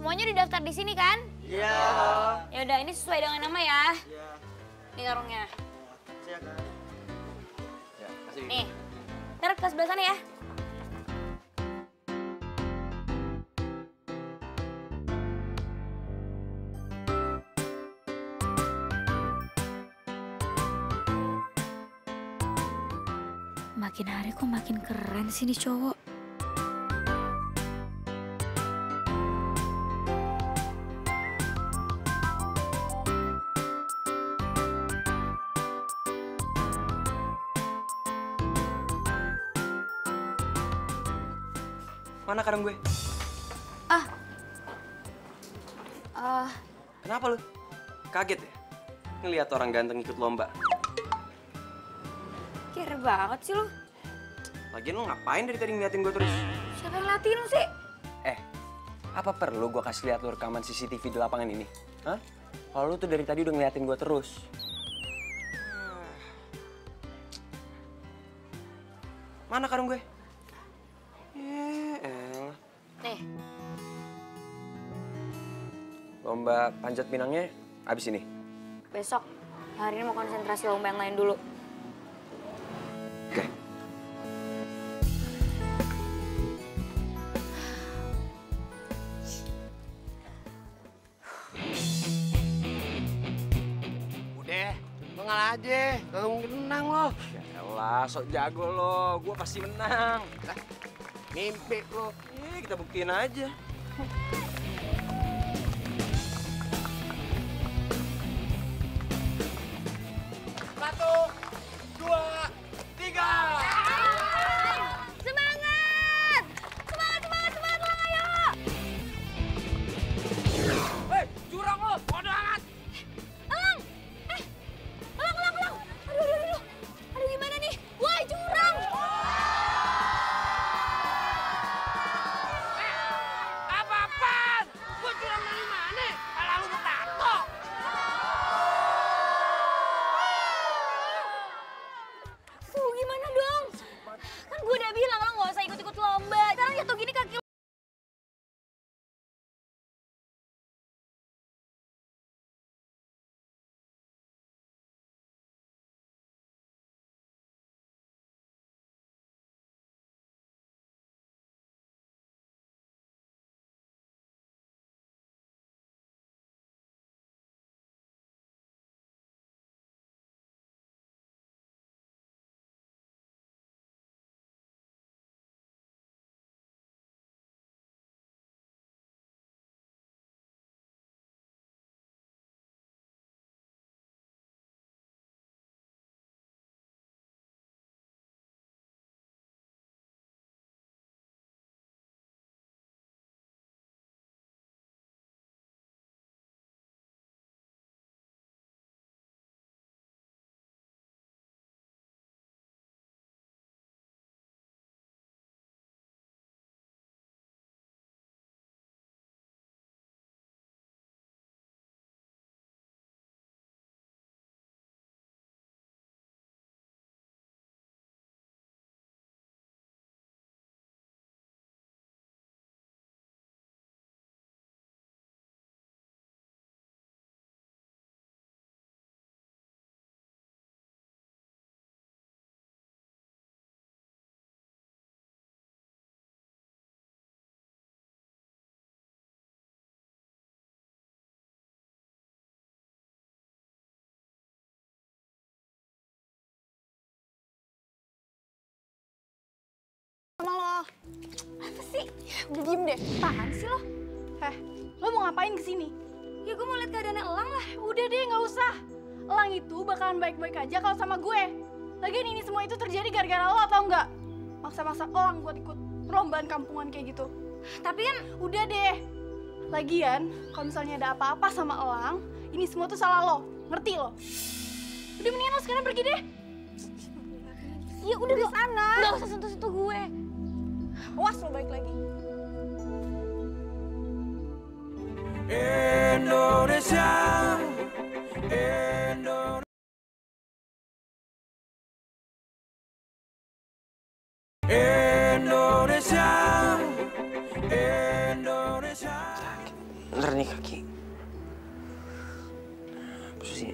Semuanya udah daftar di sini kan? Iya. Ya udah, ini sesuai dengan nama ya. Iya. Ini karungnya. Siap kan? Ya, kasih. Nih. Ntar ke sebelah sana ya. Makin hari kok makin keren sih nih cowok. Mana karung gue? Kenapa lu? Kaget ya? Ngeliat orang ganteng ikut lomba. Kira banget sih lu. Lagian lu ngapain dari tadi ngeliatin gue terus? Siapa yang latihin lu sih? Apa perlu gue kasih lihat lu rekaman CCTV di lapangan ini? Hah? Kalau lu tuh dari tadi udah ngeliatin gue terus. Mana karung gue? Nih. Lomba panjat pinangnya abis ini? Besok. Hari ini mau konsentrasi lomba yang lain dulu. Oke. Udah, lo ngalah aja. Gak mungkin menang lo. Yaelah, sok jago lo. Gue pasti menang. Mimpi lo. Kita buktiin aja. Satu, dua, tiga. Semangat! Semangat, semangat, semangat lang, ayo! Hei, jurang lo. Bodoh amat. Elang! Elang, elang, elang! Aduh. Aduh, gimana nih? Wah, jurang! Apa-apaan? Gue jurang dari mana? Alah lu bertato. Tuh, gimana dong? Kan gue udah bilang lo gak usah ikut-ikut lomba. Sekarang jatuh gini kaki lo. Sama lo. Apa sih? Udah diem deh. Apaan sih lo? Lo mau ngapain kesini? Ya gue mau lihat keadaannya Elang lah. Udah deh, nggak usah. Elang itu bakalan baik-baik aja kalau sama gue. Lagian ini semua itu terjadi gara-gara lo atau enggak? Maksa-maksa Elang buat ikut perlombaan kampungan kayak gitu. Tapi kan udah deh. Lagian, kalau misalnya ada apa-apa sama Elang, ini semua tuh salah lo. Ngerti lo? Udah mendingan lo sekarang pergi deh. ya udah di sana. Nggak usah sentuh-sentuh gue. Awas lo balik lagi. Indonesia, Indonesia, Indonesia. Bentar nih kaki. Pusing.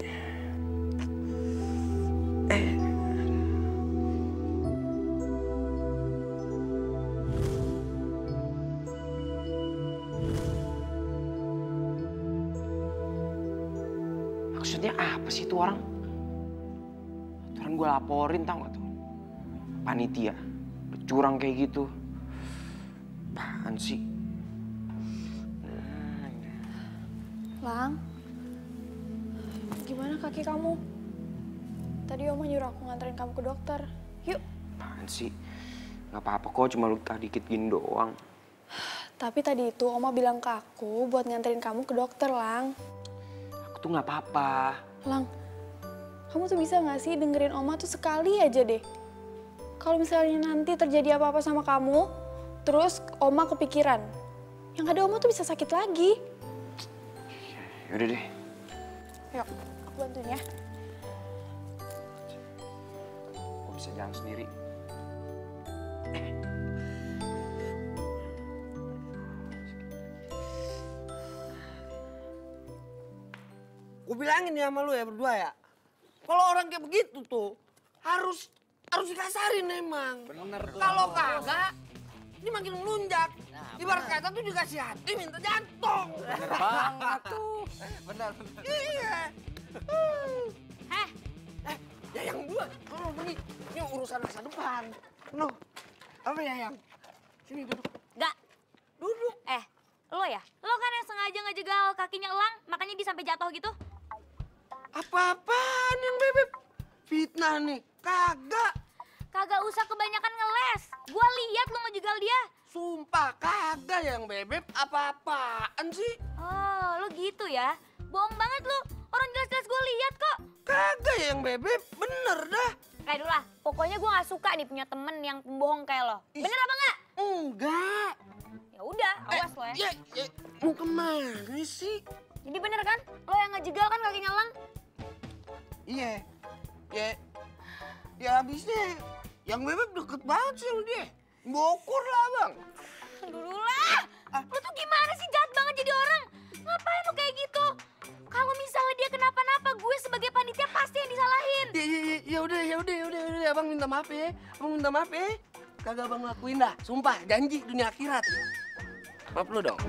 Maksudnya apa sih itu orang? Itu orang gue laporin tau gak tuh? Panitia, curang kayak gitu. Apaan sih? Lang, gimana kaki kamu? Tadi Oma nyuruh aku nganterin kamu ke dokter. Yuk. Apaan sih? Gak apa-apa kok, cuma luka dikit gini doang. Tapi tadi itu Oma bilang ke aku buat nganterin kamu ke dokter, Lang. Aku tuh gak apa-apa. Lang, kamu tuh bisa gak sih dengerin Oma tuh sekali aja deh? Kalau misalnya nanti terjadi apa-apa sama kamu, terus Oma kepikiran, yang ada Oma tuh bisa sakit lagi. Yaudah deh. Yuk, aku bantuin ya. Gue bisa jalan sendiri. Gue bilangin ya sama lu ya berdua ya. Kalau orang kayak begitu tuh harus dikasarin emang. Bener tuh. Kalau kagak, ini makin melunjak. Ibarat kata tuh dikasih hati minta jantung. Bener banget tuh. Bener. Iya. Heh, Ya yang dua, kalau pergi, ini urusan masa depan. Lu, apa ya yang? Sini duduk. Gak. Duduk. Lo ya? Lo kan yang sengaja ngejegal kakinya Elang, makanya dia sampai jatuh gitu. Apa-apaan yang bebek? Fitnah nih, kagak. Kagak usah kebanyakan ngeles. Gua lihat lo ngejegal dia. Sumpah kagak yang bebek, apa-apaan sih? Oh, lo gitu ya? Bohong banget lo. Orang jelas-jelas gue lihat kok. Kagak yang bebek, bener dah. Kayak dulu lah, pokoknya gue gak suka nih punya temen yang pembohong kayak lo. Bener apa enggak? Enggak. Ya udah, awas lo ya. Ya, mau kemana sih? Jadi bener kan? Lo yang ngejegal kan kakinya Elang? Iya. Ya habisnya yang bebek deket banget sih sama dia. Bokor lah bang. Dulu lah. Lo tuh gimana sih, jahat banget jadi orang? Ngapain lo kayak gitu? Kalau misalnya dia kenapa-napa, gue sebagai panitia pasti yang disalahin. Ya udah, abang minta maaf ya. Abang minta maaf ya. Kagak abang lakuin dah, sumpah, janji dunia akhirat. Maaf lu dong.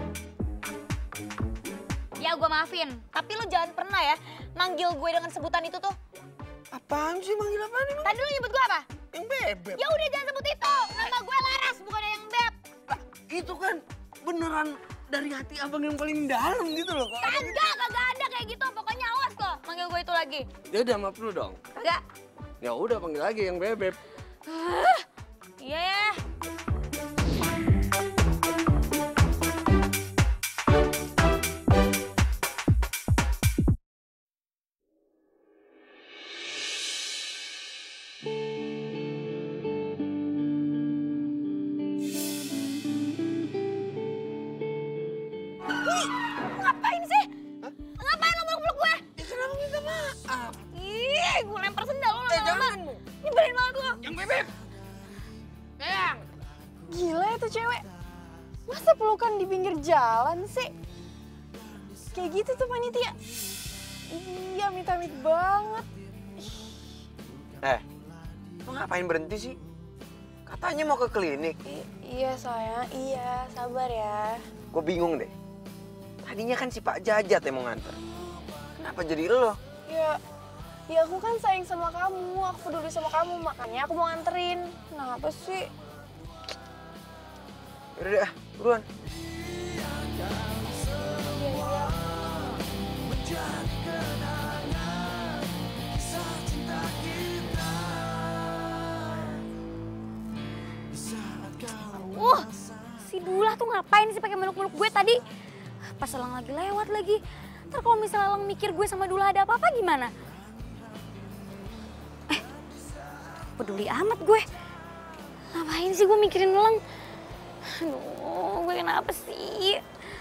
Ya gue maafin, tapi lo jangan pernah ya manggil gue dengan sebutan itu tuh. Apaan sih manggil apaan emang? Tadi lo nyebut gue apa? Yang bebek. Ya udah jangan sebut itu. Nama gue Laras, bukan yang Beb. Lah, itu kan beneran dari hati abang yang paling dalam gitu loh. Kagak ada kayak gitu. Pokoknya awas lo manggil gue itu lagi. Ya udah maaf lu dong. Kagak. Ya udah panggil lagi yang bebek. Iya ya. Ngapain sih? Ngapain lo peluk-peluk gue? Ya kenapa minta maaf? Ih, gue lempar sendal lo lama-lama. Jangan lu. Nyebelin banget lo. Yang bebek. Eyang. Gila itu cewek. Masa pelukan di pinggir jalan sih? Kayak gitu tuh panitia. Iya, amit-amit banget. Lo ngapain berhenti sih? Katanya mau ke klinik. Iya sayang, iya sabar ya. Gue bingung deh. Tadinya kan si Pak Jajat yang mau nganter. Kenapa jadi lo? Ya aku kan sayang sama kamu, aku peduli sama kamu, makanya aku mau nganterin. Kenapa sih? Yaudah deh, buruan. Si Dula tuh ngapain sih pakai meluk-meluk gue tadi? Pas Elang lagi lewat lagi. Ntar kalau misalnya Elang mikir gue sama Dula ada apa-apa gimana? Peduli amat gue. Ngapain sih gue mikirin Elang? Aduh, gue kenapa sih?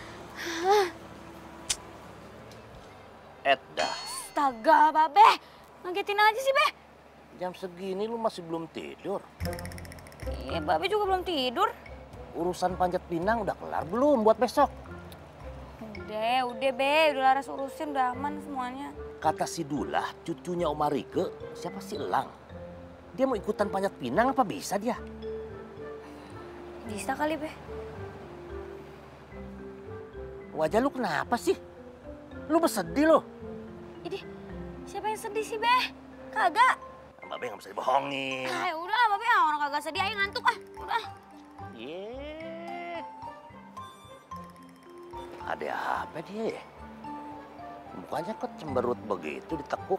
Edda, Astaga, Babe. Ngagetin aja sih, Be. jam segini lu masih belum tidur. Iya, Babe juga belum tidur. Urusan panjat pinang udah kelar belum buat besok? Udah Udah Be, udah Laras urusin, udah aman semuanya. Kata si Dullah, cucunya Om Marike, siapa si Elang? Dia mau ikutan panjat pinang apa bisa dia? Bisa kali Be. Wajah lu kenapa sih? Lu bersedih lo. Idih, siapa yang sedih sih Be? Kagak. Mbak Be nggak bisa dibohongin. Ah ya udah Mbak Be, orang kagak sedih aja ngantuk ah. Udah. Ada apa dia ya? Mukanya kok cemberut begitu ditekuk.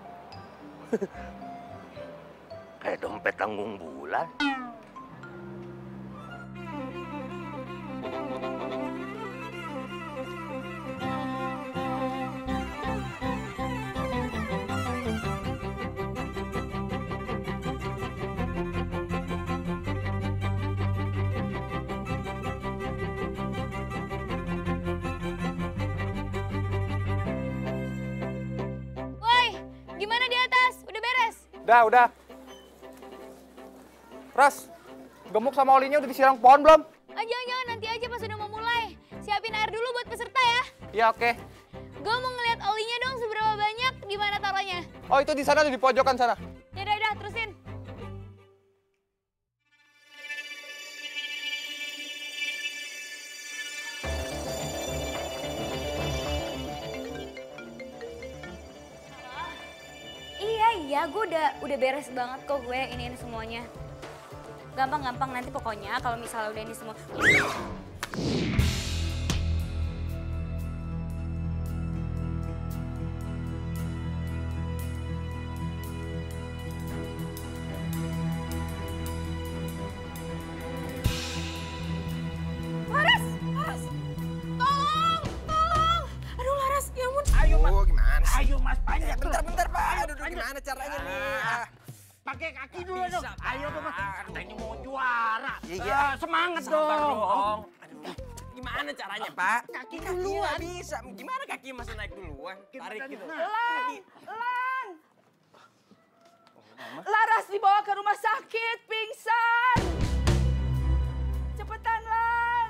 Kayak dompet tanggung bulan. Gimana di atas? Udah beres? Udah. Ras, gemuk sama olinya udah disiram pohon belum? Jangan, nanti aja pas udah mau mulai. Siapin air dulu buat peserta ya. Iya, oke. Gue mau ngeliat olinya dong seberapa banyak, di mana taruhnya. Oh, itu di sana, di pojokan sana. Yaudah, terusin. Iya, gue udah beres banget kok gue ini semuanya. Gampang nanti pokoknya kalau misalnya udah ini semua. Laras! Tolong! Aduh Laras, ya ampun. Ayo Mas. Gimana sih? Ayo Mas, panjat. Bentar Pak. Aduh, gimana caranya nih? Pakai kaki dulu dong. Ayo dong Mas. Katanya mau juara. Iya. Semangat Sabar dong. Aduh, gimana caranya Pak? Kaki nggak bisa. Gimana kaki masih naik duluan? Tarik gitu. Elang! Laras dibawa ke rumah sakit, pingsan! Cepetan, Lang!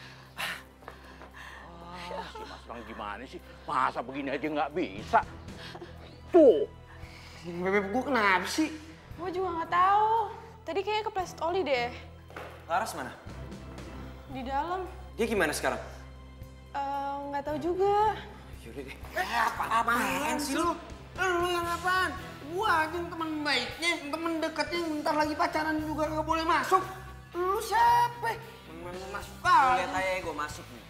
Si Mas Lang gimana sih? Masa begini aja nggak bisa? Tuh. Bebek gue kenapa sih? Gue juga nggak tahu. Tadi kayaknya kepleset oli deh. Laras mana? Di dalam. Dia gimana sekarang? Nggak tahu juga. Yaudah deh. Apaan sih lu? Lu yang apaan? Gua aja teman baiknya, teman dekatnya bentar lagi pacaran juga nggak boleh masuk. Lu siapa? Temen masuk kali. Lihat aja gue masuk nih.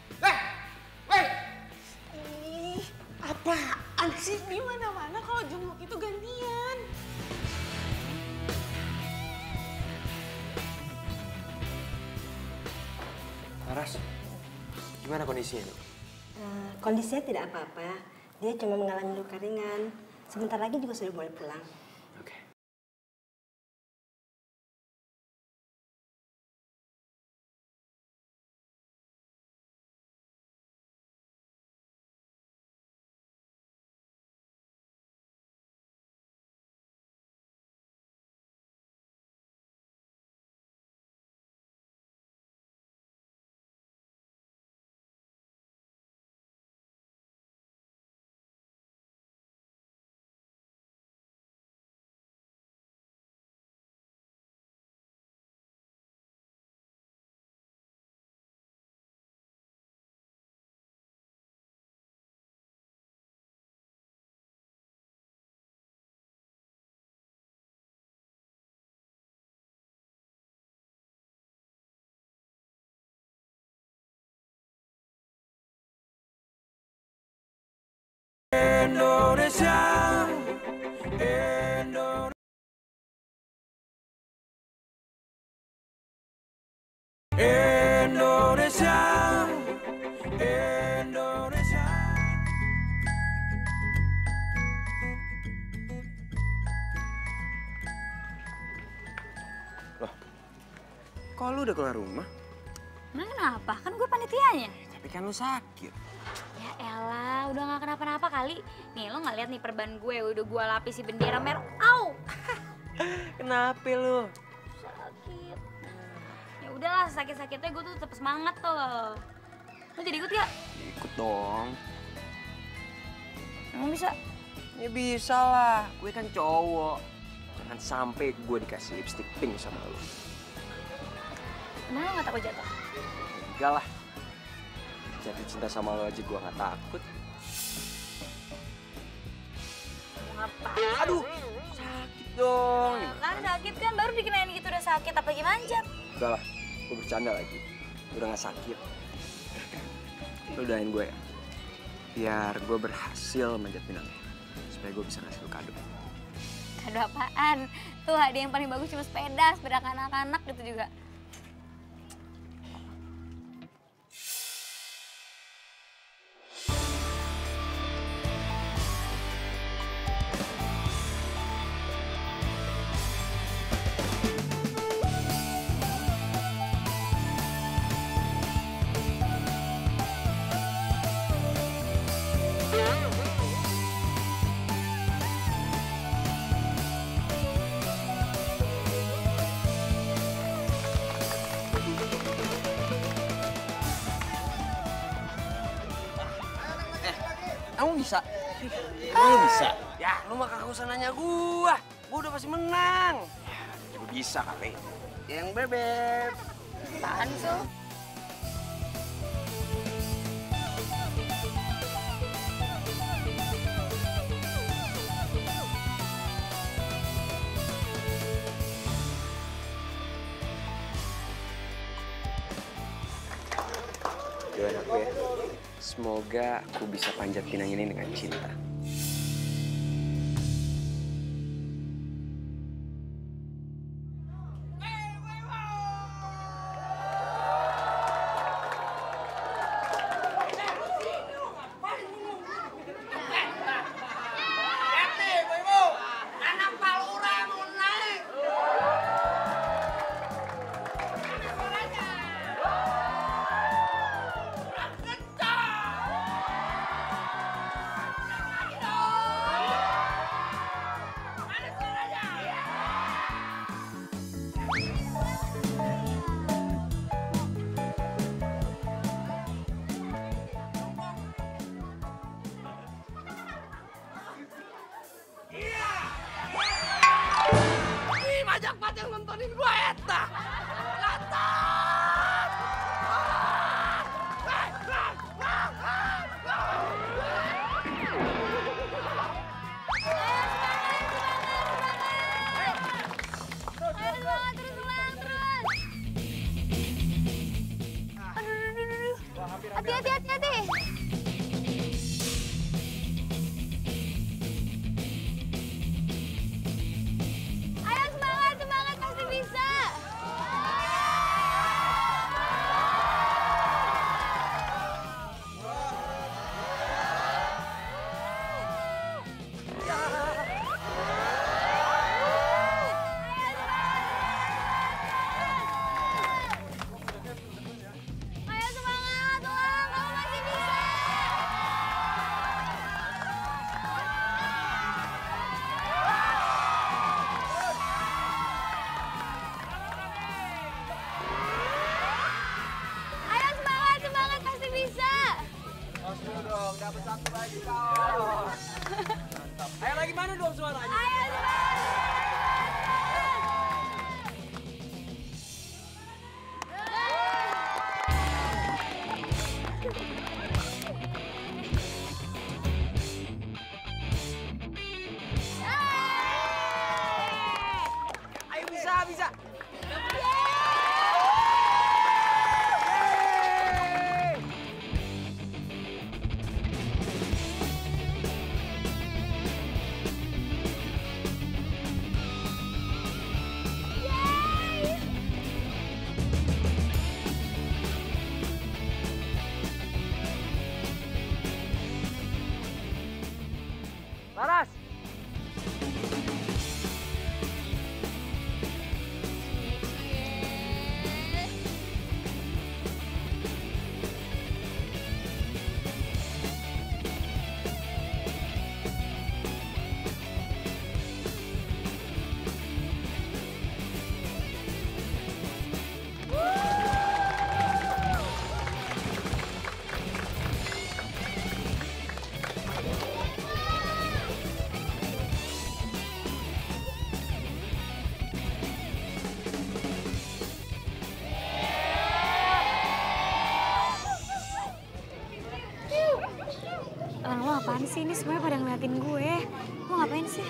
Apaan sih? Di mana-mana kalau jenguk itu gantian. Laras, gimana kondisinya? Kondisinya tidak apa-apa. Dia cuma mengalami luka ringan. Sebentar lagi juga sudah boleh pulang. Indonesia, Indonesia, Indonesia. Loh, kok lu udah keluar rumah? Nah kenapa? Kan gue panitianya. Tapi kan lu sakit. Ya elah, udah gak kenapa-napa kali. Nih lo gak lihat nih perban gue, udah gue lapisi bendera merah. Au! Kenapa lu? Sakit. Ya udahlah, sakit-sakitnya gue tuh tetap semangat tuh. Lo jadi ikut gak? Ikut dong. Emang bisa? Ya bisa lah, gue kan cowok. Jangan sampai gue dikasih lipstick pink sama lo. Emang lo gak takut jatuh? Enggak lah. Jatuh cinta sama lo aja gue gak takut. Ngapain? Aduh, sakit dong. Kan sakit kan, baru dikenain gitu udah sakit, apalagi manjat. Enggak lah, gue bercanda lagi. Udah gak sakit. Lo doain gue ya. Biar gue berhasil manjat pinang. Supaya gue bisa ngasih lo kado. Kado apaan? Tuh hadiah yang paling bagus cuma sepeda anak-anak gitu juga. Kamu bisa? Emang lu bisa? Ya, lu mah kagak usah nanya gua. Gua udah pasti menang. Ya, gua bisa kali. Yang bebek. Apaan sih? Doain aku ya. Semoga aku bisa panjat pinang ini dengan cinta. Majak-majak nontonin gua eta. Hati-hati. Ayo semangat, pasti bisa. Ayo semangat, kamu masih bisa. Ayo semangat, pasti bisa. Dong, dapat satu lagi kau. Ayo lagi mana dong suaranya? Ayo Ayo bisa. Laras. sih? Ini semuanya pada ngeliatin gue. Lo ngapain sih?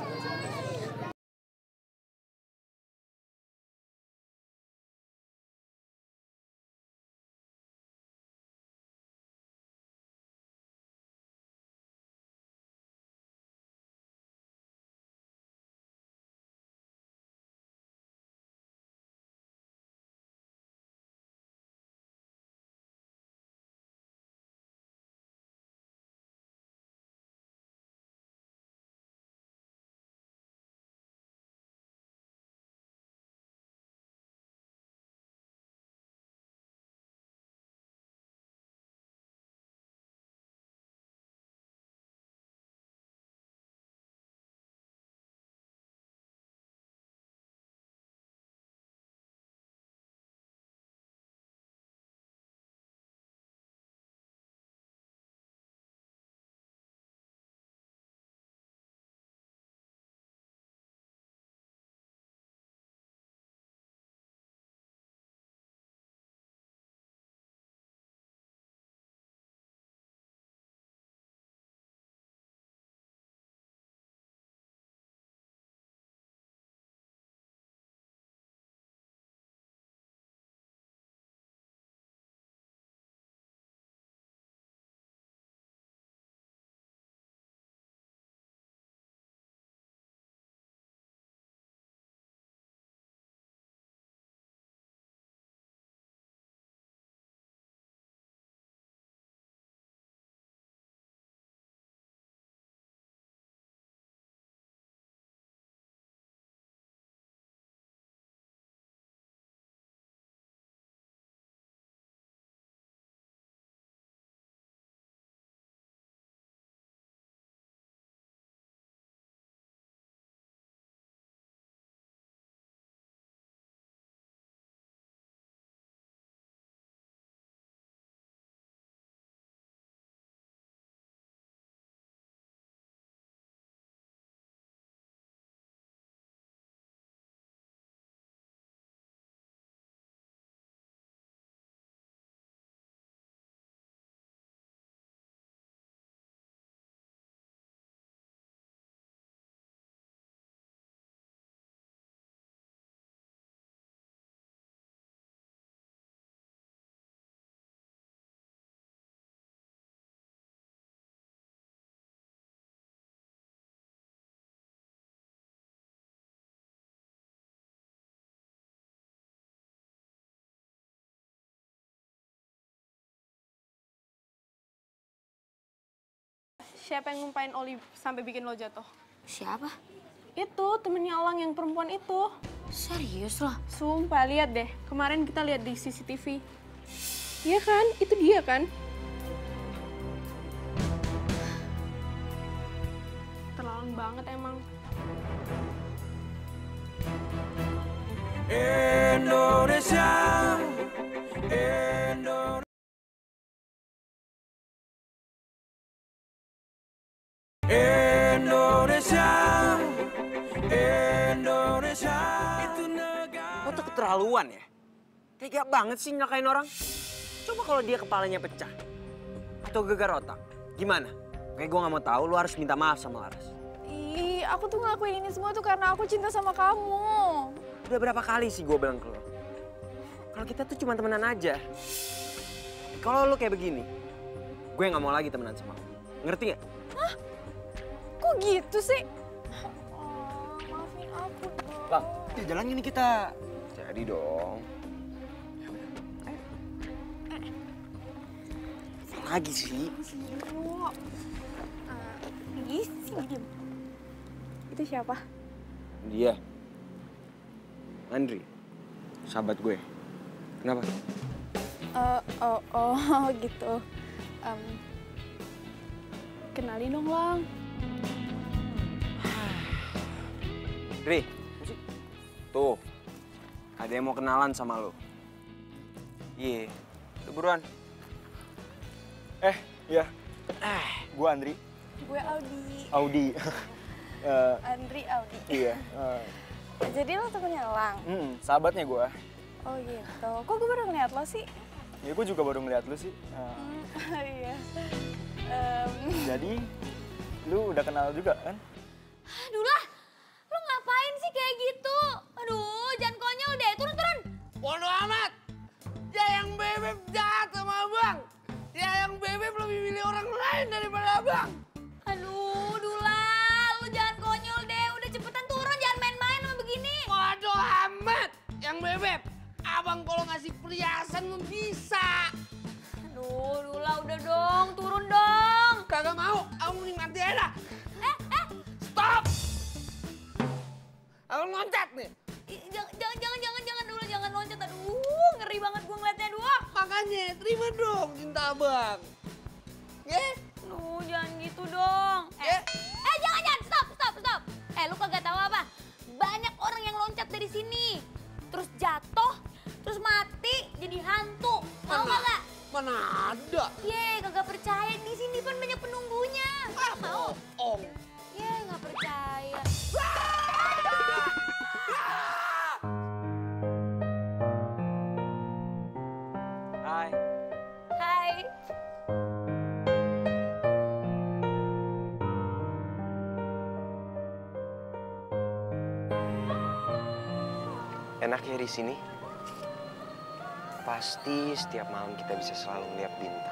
Siapa yang ngumpain Oli sampai bikin lo jatuh? Siapa? Itu, temennya Elang yang perempuan itu. Serius loh? Sumpah, lihat deh. Kemarin kita lihat di CCTV. Iya kan? Itu dia kan? Terlalu banget emang. Indonesia, Indonesia. Indonesia, Indonesia. Lo tuh keterlaluan ya? Tega banget sih nyakain orang. Coba kalau dia kepalanya pecah atau gegar otak, gimana? Kayak gue nggak mau tahu, lo harus minta maaf sama Laras. Ih, aku tuh ngelakuin ini semua tuh karena aku cinta sama kamu. Udah berapa kali sih gue bilang ke lo? Kalau kita tuh cuma temenan aja. Kalau lo kayak begini, gue nggak mau lagi temenan sama lo. Ngerti nggak? Hah? Kok gitu sih? Oh, maafin aku dong. Bang, ya jalan gini kita. Jadi dong. Apa lagi sih? Ih, sini diam. Itu siapa? Dia. Andri. Sahabat gue. Kenapa? Oh gitu. Kenalin dong, Lang. Ri, tuh. Ada yang mau kenalan sama lo. Iya, udah buruan. Iya. Gue Andri. Gue Audi. Audi. Andri, Audi. Iya. Jadi lo temennya Lang? Sahabatnya gue. Oh gitu. Kok gue baru ngeliat lo sih? Ya gue juga baru ngeliat lu sih. Iya. Jadi, lu udah kenal juga kan? Aduh lah, lu ngapain sih kayak gitu? Aduh, jangan konyol deh, turun. Bodoh amat. Ya yang Bebep jahat sama abang. Ya yang Bebep lebih milih orang lain daripada abang. Aduh, Dula, lu jangan konyol deh. Udah cepetan turun, jangan main-main sama begini. Bodoh amat. Yang Bebep, abang kalau ngasih perhiasan bisa. Aduh, Dula udah dong, turun dong. Kagak mau, abang nikmati aja dah. Stop! Abang loncat nih. Jangan dulu, jangan loncat. Aduh, ngeri banget gue ngeliatnya, aduh. Makanya terima dong cinta abang. Aduh, jangan gitu dong. Jangan, stop. Lu kagak tahu apa? Banyak orang yang loncat dari sini. Terus jatuh, terus mati, jadi hantu. Tahu kagak? Mana ada? Kagak percaya, di sini kan banyak penunggunya. Mau? Nggak percaya. Hai. Enaknya di sini, pasti setiap malam kita bisa selalu lihat bintang.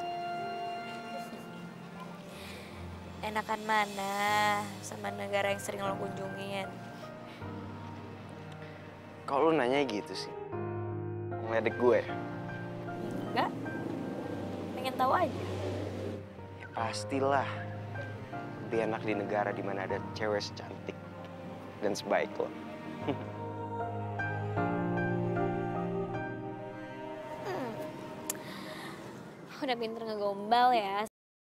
Enakan mana sama negara yang sering lo kunjungin? Kalau lu nanya gitu sih, ngeledek gue. Enggak, pengen tahu aja. Ya pastilah, lebih enak di negara di mana ada cewek secantik dan sebaik lo. Udah pinter ngegombal ya.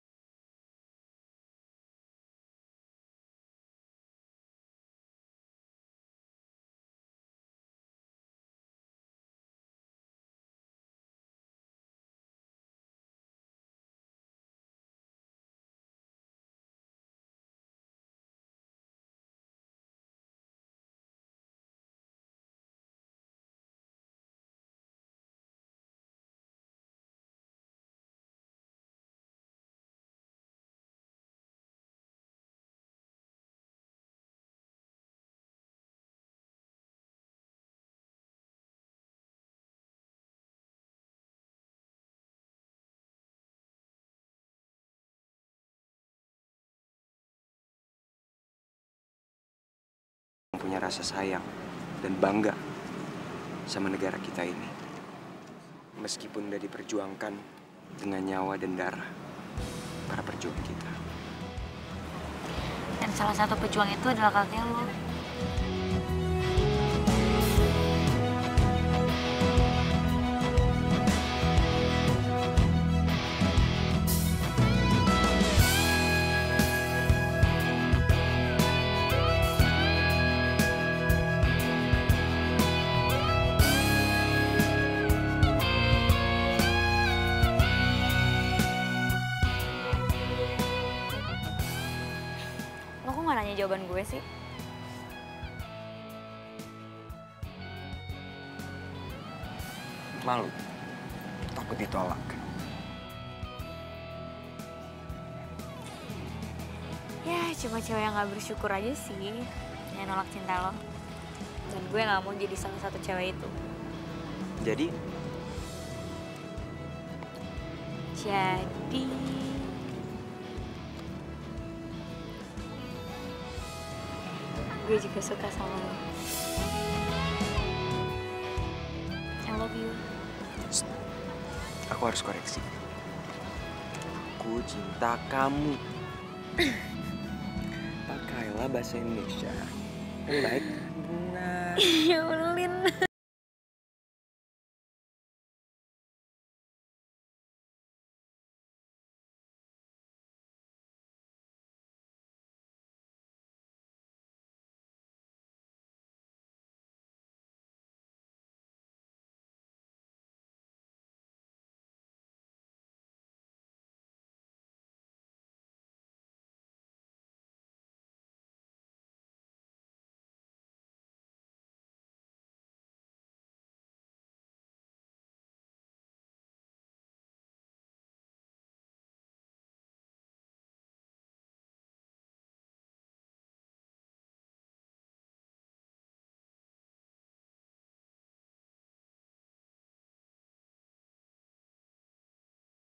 Punya rasa sayang dan bangga sama negara kita ini. Meskipun udah diperjuangkan dengan nyawa dan darah para perjuang kita. Dan salah satu pejuang itu adalah kakek lo. Lo kok gak nanya jawaban gue sih? Malu, takut ditolak. Ya cuma cewek yang gak bersyukur aja sih yang nolak cinta lo. Dan gue gak mau jadi salah satu cewek itu. Jadi? Gue juga suka sama lo. I love you. Aku harus koreksi. Aku cinta kamu. Pakailah bahasa Indonesia. Baik, benar. Ya Ulin.